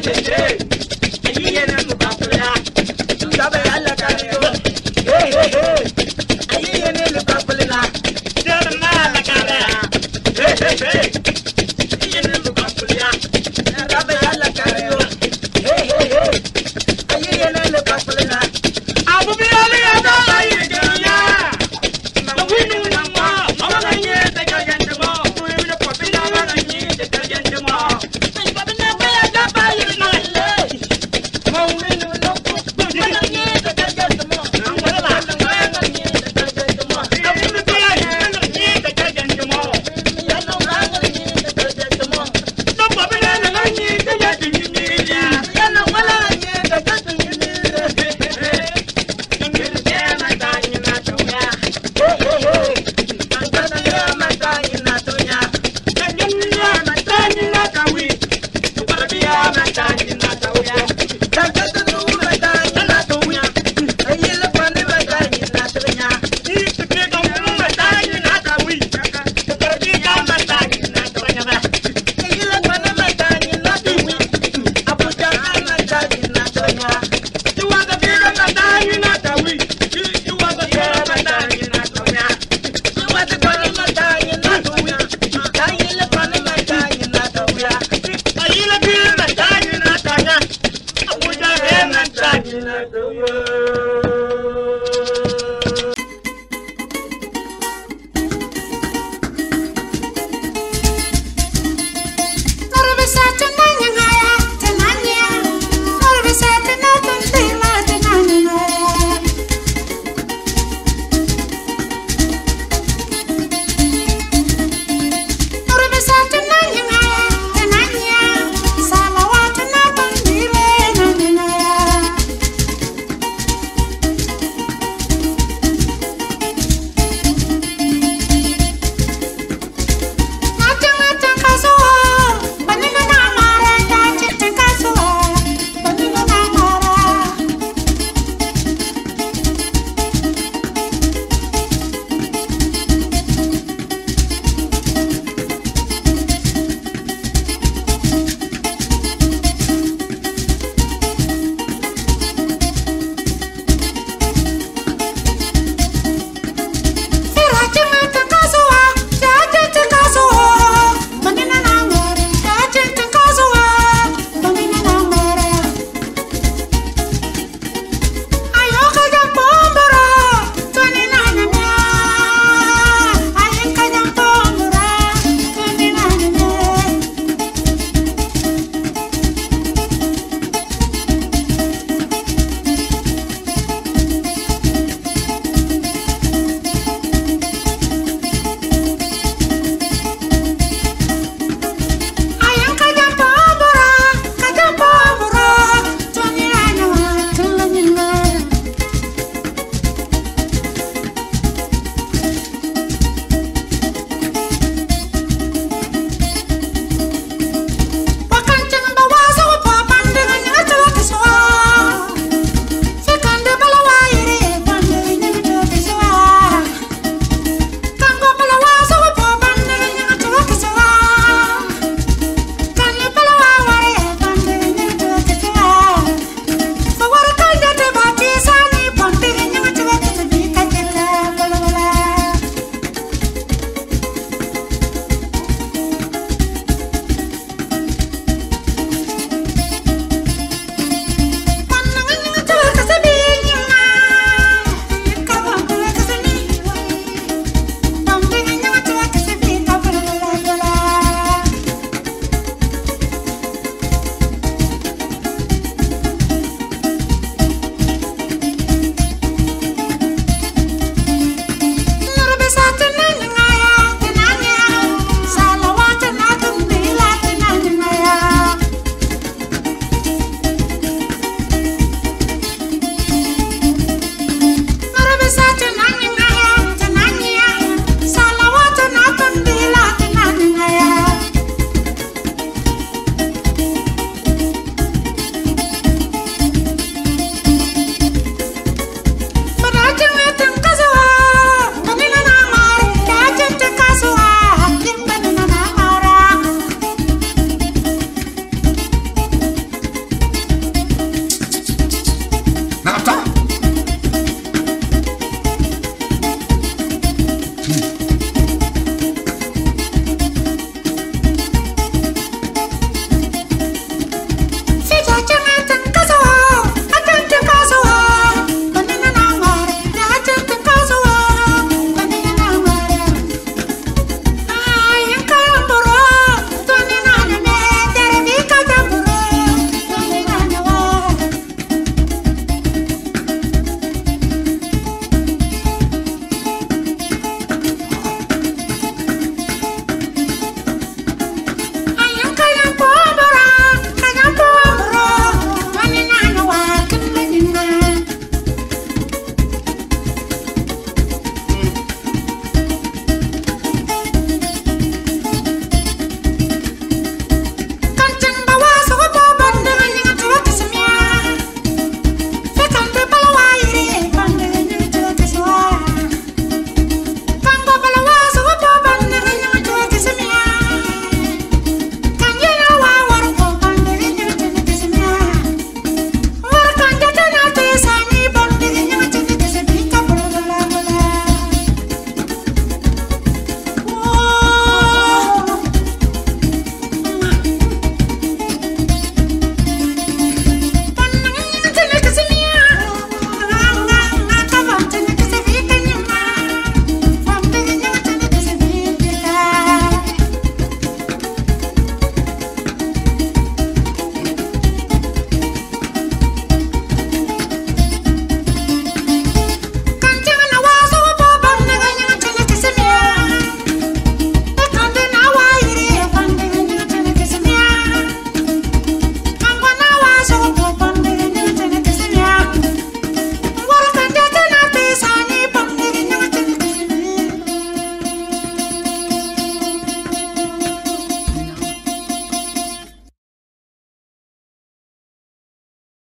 Hey,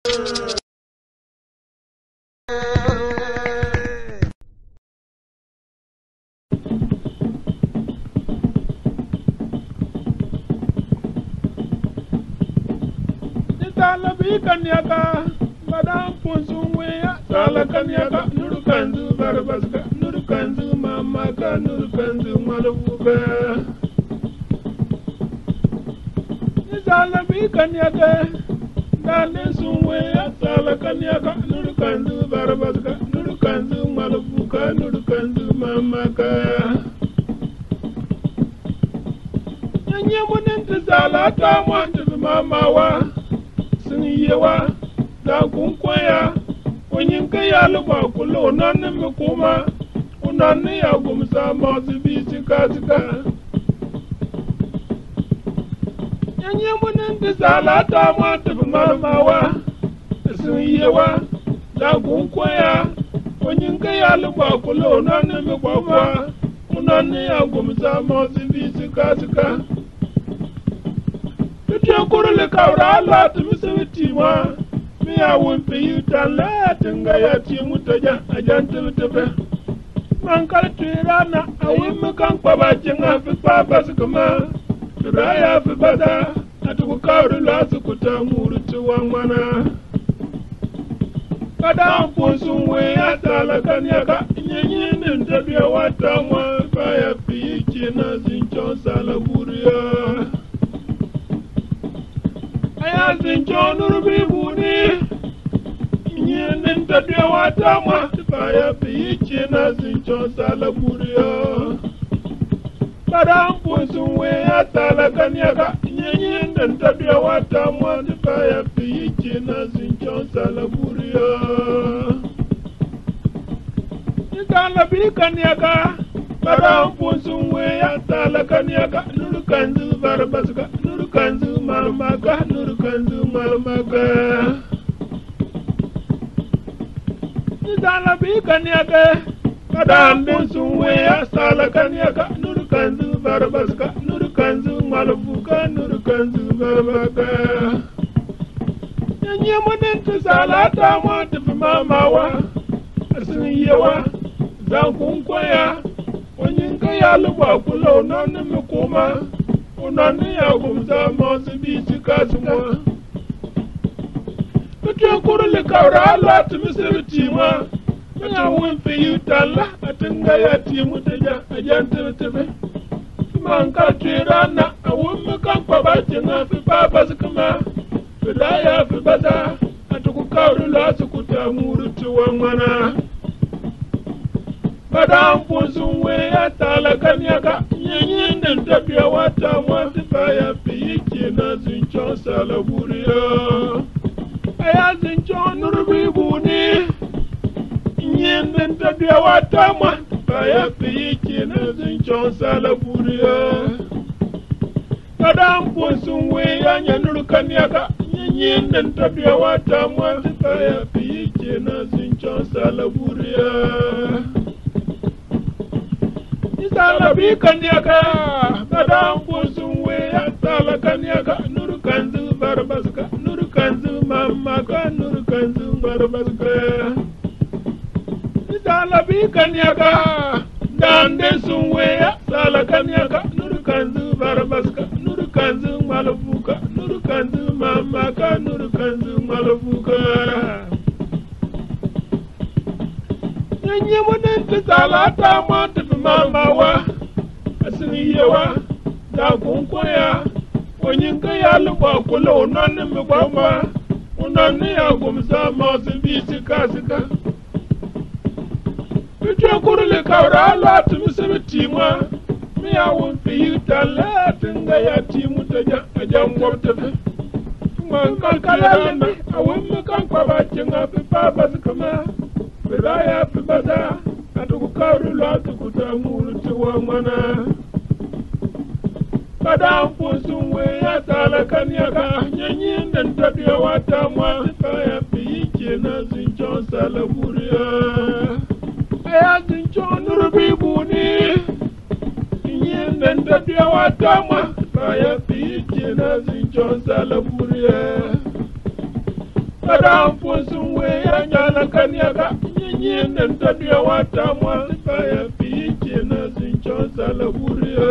Sala bi kanyaka madam punsunwe sala kanyaka nurukanzu barbaska nurukanzu mamaka nurukanzu malabuka sala bi kanyaka dale sunwe sala kanyaka nurukanzu barbaska nurukanzu malabuka nurukanzu mamaka nyemunente sala tamwante mamawa yewa da kunkwaya onyin ka ya luba kulo nan me kuma unan ne ya gumsa ma su bi sika yanye munin da salata ma ta mamawa sun yewa da kunkwaya onyin ka ya luba kulo nan me kuma unan ne ya gumsa ma su bi sika Tutia kurule kawra la tumisawiti wa miya wumpe yuta la tinga ya timu taja ajante tepe mankal tuirana awim kan kwaba jinga fi papa sikama raya fi bada atuku kawru la sukuta muru tuwangwana kada mpunsu we atala kanyaka nyenye ntabia watamwa baya fi china zincho sala buria aya zincho nurubi buni nyenen tadwe watama baya bichi na zincho salaburia badam punsuwe atala kanyaka nyenen tadwe watama baya bichi na zincho salaburia nikala bi kanyaka badam punsuwe atala kanyaka nurukanzu barbaska nurukanzu malmaka nurukanzu malmaka nisala bi kanyaka kadam bunsuwe asala kanyaka nurukanzu barbaska nurukanzu malfuka nurukanzu malmaka nyemonen salata mo te mamawa asniyewa zankun koya onyinka ya luba kulo non me kuma unani ya gumza mozi bisi kasumwa Kutu kurule kawra la tumisiri tima Menya wimpe yutala atinga ya timu teja ajante tebe Manka tuirana awumme kankwa bache nga fi papa sikama Fidaya fi bada atuku kawru la sukuta muru tuwa mwana Badam punsuwe atala kanyaka nyenyende ntabia wata mwatibaya piyichi na zincho salaburia aya zincho nurubi buni nyende ntabia wata mwatibaya piyichi na zincho salaburia Badam punsuwe anya nuru kanyaka nyenyende ntabia wata mwatibaya piyichi na zincho salaburia Sala bi kanyaka badam punsuwe sala kanyaka nurukanzu barbaska nurukanzu mamaka nurukanzu barbaska Sala bi kanyaka dande suwe sala kanyaka nurukanzu barbaska nurukanzu malafuka nurukanzu mamaka nurukanzu malafuka Nyemonen salata mo te mamawa asniyewa da kunkoya onyinka ya luba kulo non me kwama unani ya gumsa mo sibisi kasika Tutia kurule kawra la tumisibiti ma miya wumpi yutala tinga ya timu taja ajam tepe Mankal kalana awumme kankwa bache nga fi papa sikama Biraya fi bada atuku kawru la tukuta muru tuwa mana Badam punsuwe atala kanyaka nyenyende ntabia wata mwatibaya piyichi na zincho salaburia Aya zincho nurubi buni Nyende ntabia wata mwatibaya piyichi na zincho salaburia Kadang pusu we anyala kanyaga nyinyi nenda dia wata mwaka ya piche na zinchosa la buria.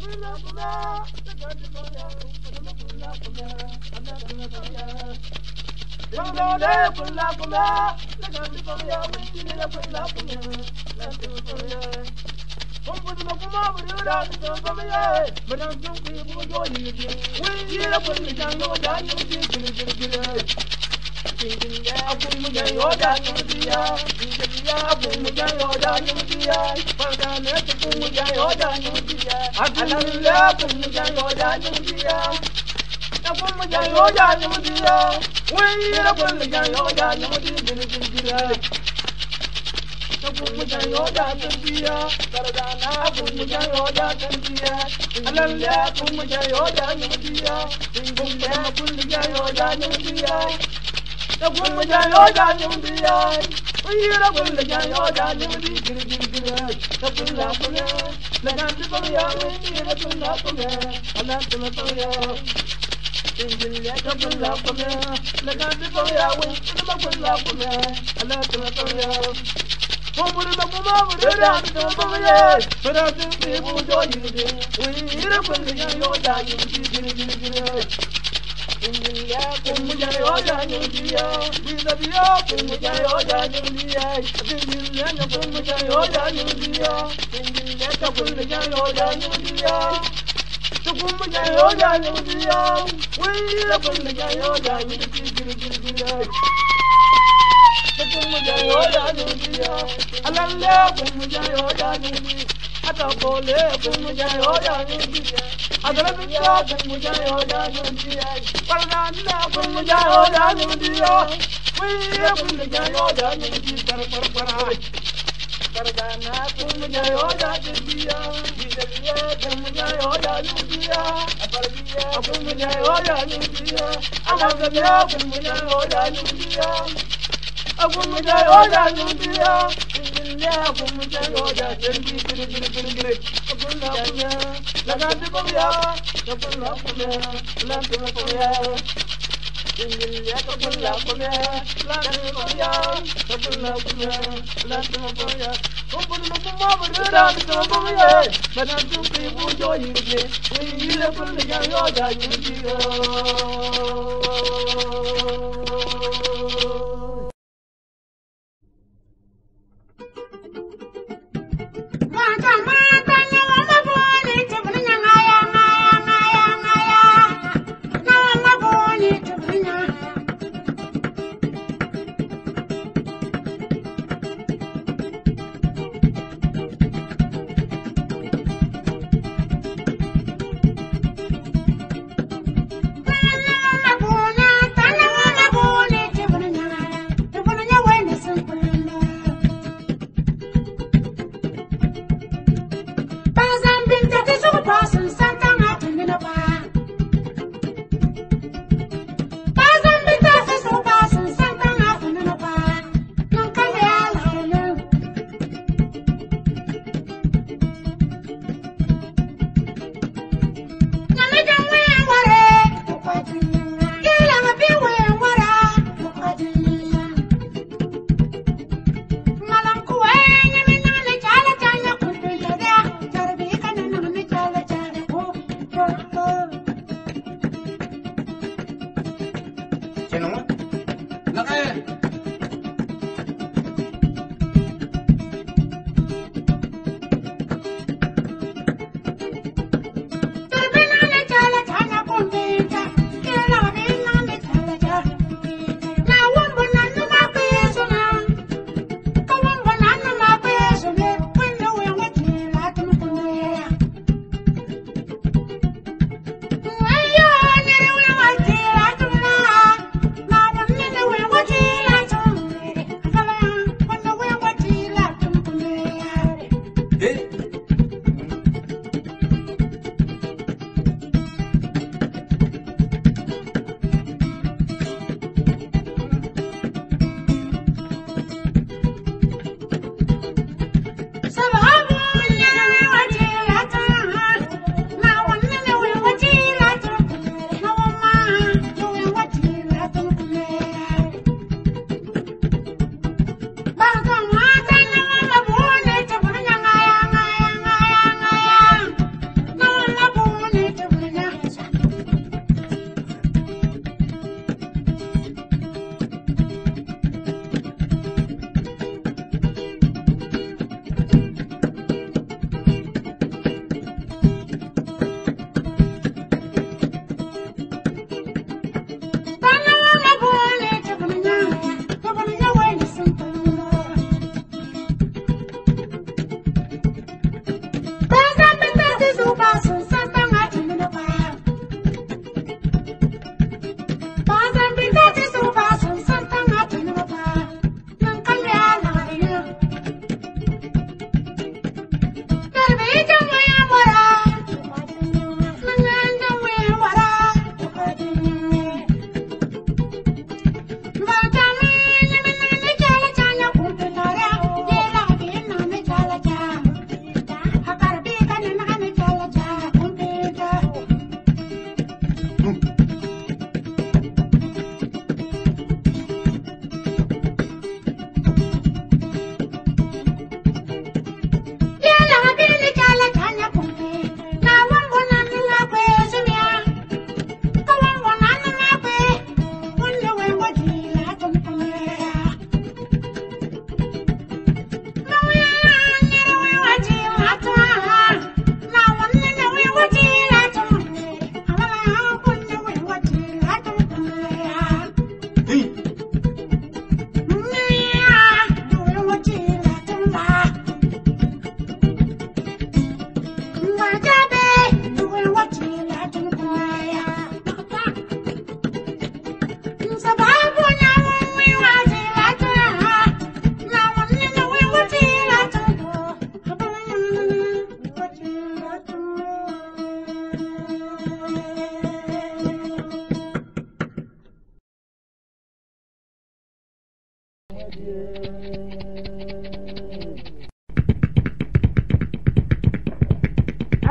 Thank you.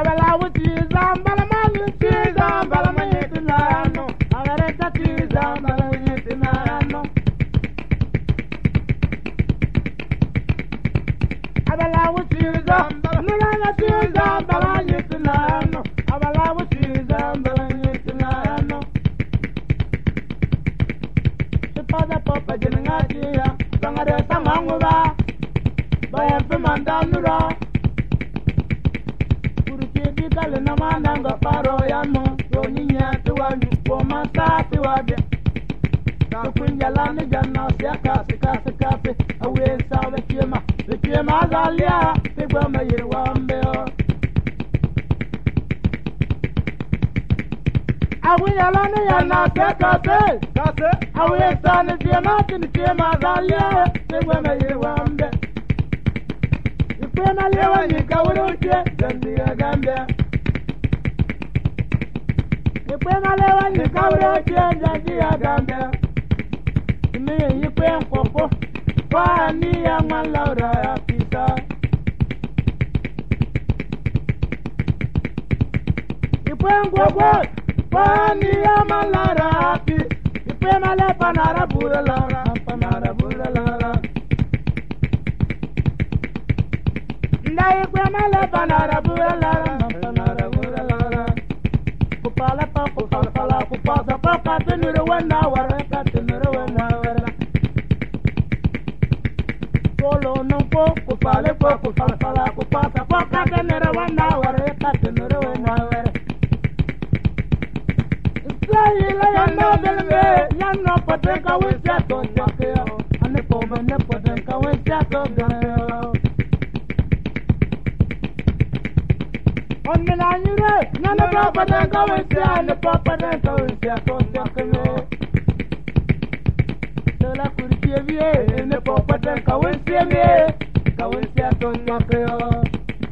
abala wuti zambala mani ti zambala mani tinano agare tati zambala mani tinano abala wuti zambala nana ti zambala mani tinano abala wuti zambala mani tinano sipada papa jenengatia sangare samanguba bayan pemandanura kale na mananga paro yano yoninya tuwanyu poma sati wade tukunjala ni janna siaka sika awe sawe kema zalia tegwa mayirwambe awe yala ni yana kase awe sani kema zalia tegwa mayirwambe ikwena lewa ni kawuruche zandia gambe Ikwena lewa ni kawuruche zandia gambe Ime ikwen kopo kwa ni ya malaura ya pisa Ikwen kopo kwa ni ya malaura ya pisa Ikwena le panara bura laura Ndai kwema le panara bura laura Kupala pa kupasa pa katinuru wana wara Solo nunko kupale pa kupasa pa katinuru wana wara Sai la yana belme yana pateka wisya to jakeo ane pome ne pateka wisya to jakeo Onnela nyure nana ba pateka wisya ne pateka wisya to jakeo Sela kurtie vie ne pateka wisya vie ka wisya to jakeo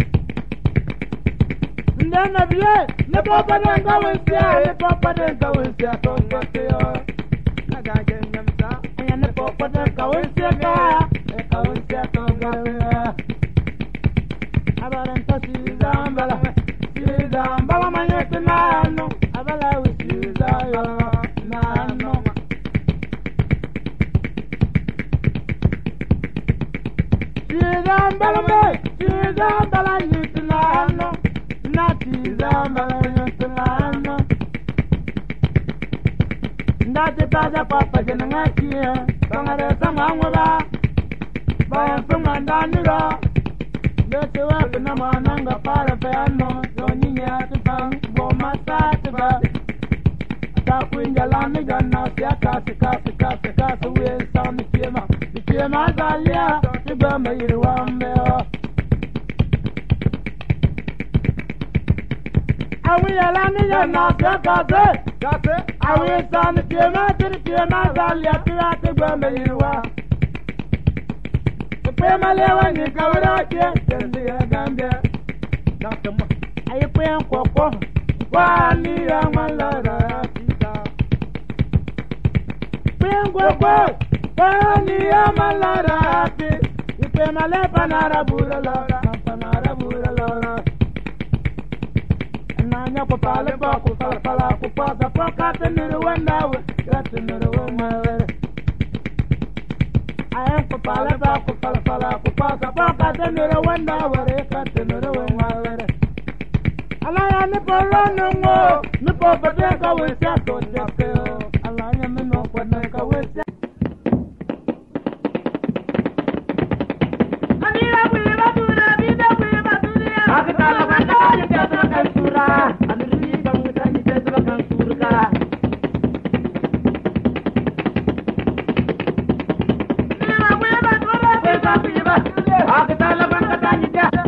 Ndana vie ne pateka wisya ne pateka wisya to jakeo Nagaje nyamsa ne pateka wisya ka wisya to jakeo Abaran tasi zambala manyete nano abala wisiza nano Zambala nyete nano nati zambala nyete nano Ndate taja papa jenangakia Kangare samangwaba Bayan sumandanira Yote wapi na mananga para peano Yoninya tupang Boma satiba Atakuinja lani gana Siaka sika Uwesa Nikiema zalia Tiba mayirwambeo Awiya lani gana Siaka Uwesa Nikiema zalia Tiba mayirwambeo Pema lewa ni kawuruche zandia gambe Ayikwen koko Kwa ni ya malara pita Kwen koko Kwa ni ya malara pita Ipema le panara bura laura Nanya kupale pa kupala kupasa Poka teniru wendawe Kateniru wendawe Ayan kupala pa kupasa Poka teniru wendawe Kateniru wendawe Alaya nipo ranungo Nipo pateka wisya tojakeo Alaya mino pateka wisya Anira wila bura bida wila dunia Akitala wanda nijata kansura Aniri bangita nijata kansura Nira wila dura wila wila Akitala wanda nijata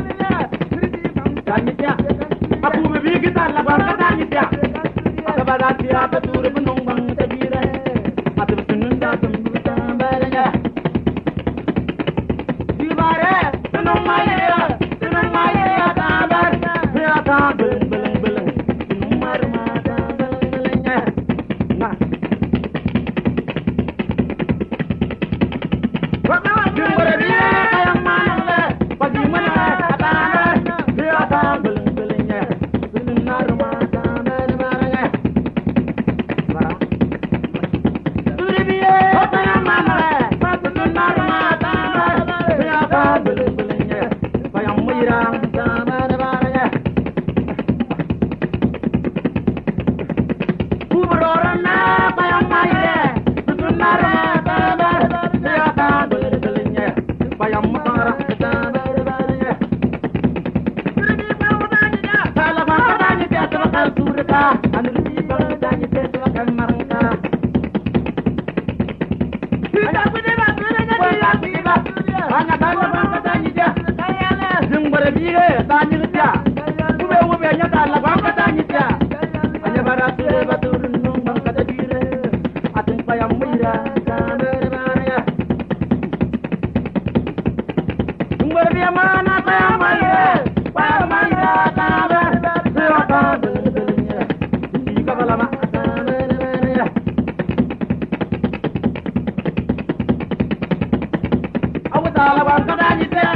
kansura Apu bibi kita la bangka tanya Sabada tiada tur penung bang tajira Atu penunda tembuta balanya Dibare penung maya tabar Ya ta beleng penung marma balanya Nah Waktu jumpa dia yang mana pagi mana tabar Ya ta beleng anu di bang tanya te to kan marangka kita punya ba hanya kalau bang tanya dia jeng berbile tanya dia ube nya kala bang tanya dia hanya barat batu nung bang kata dire ating payang mira ya berbia mana payang mira tabar siapa berbelnya di kepala mak ya awu tala bang tanya dia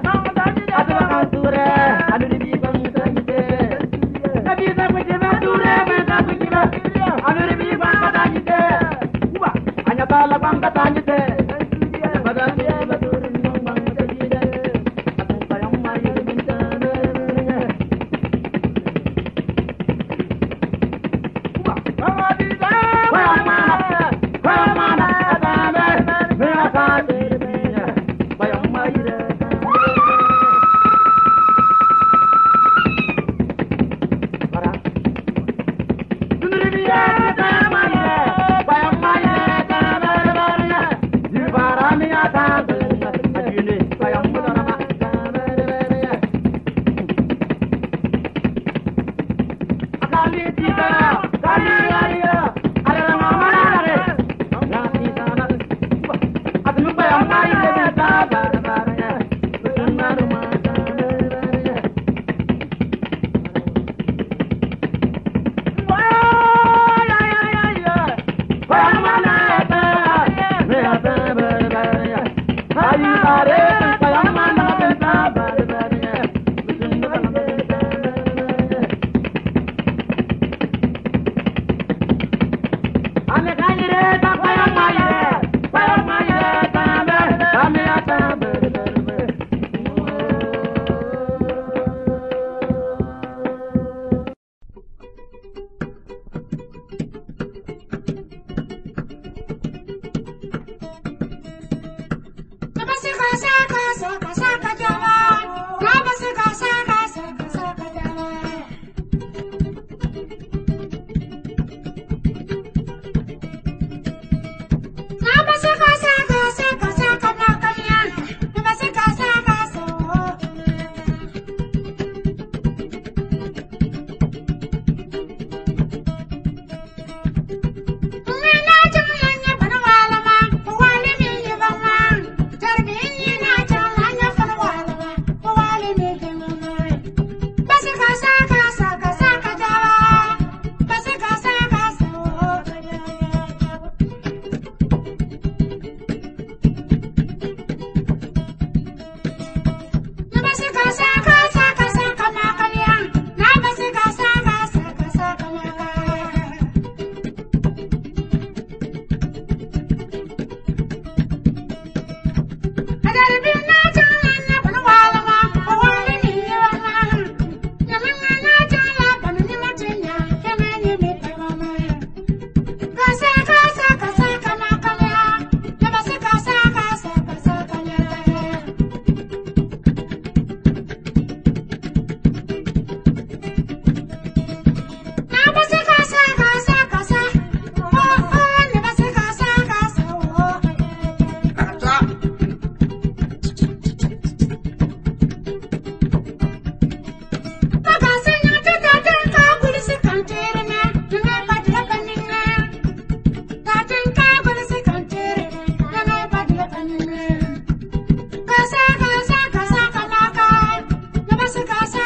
ada kanture ada di bang tanya dia tapi saya punya ture mereka punya ada di bang tanya dia hanya tala bang tanya dia pada dia betul bang tanya dia atau payang mari minta Casa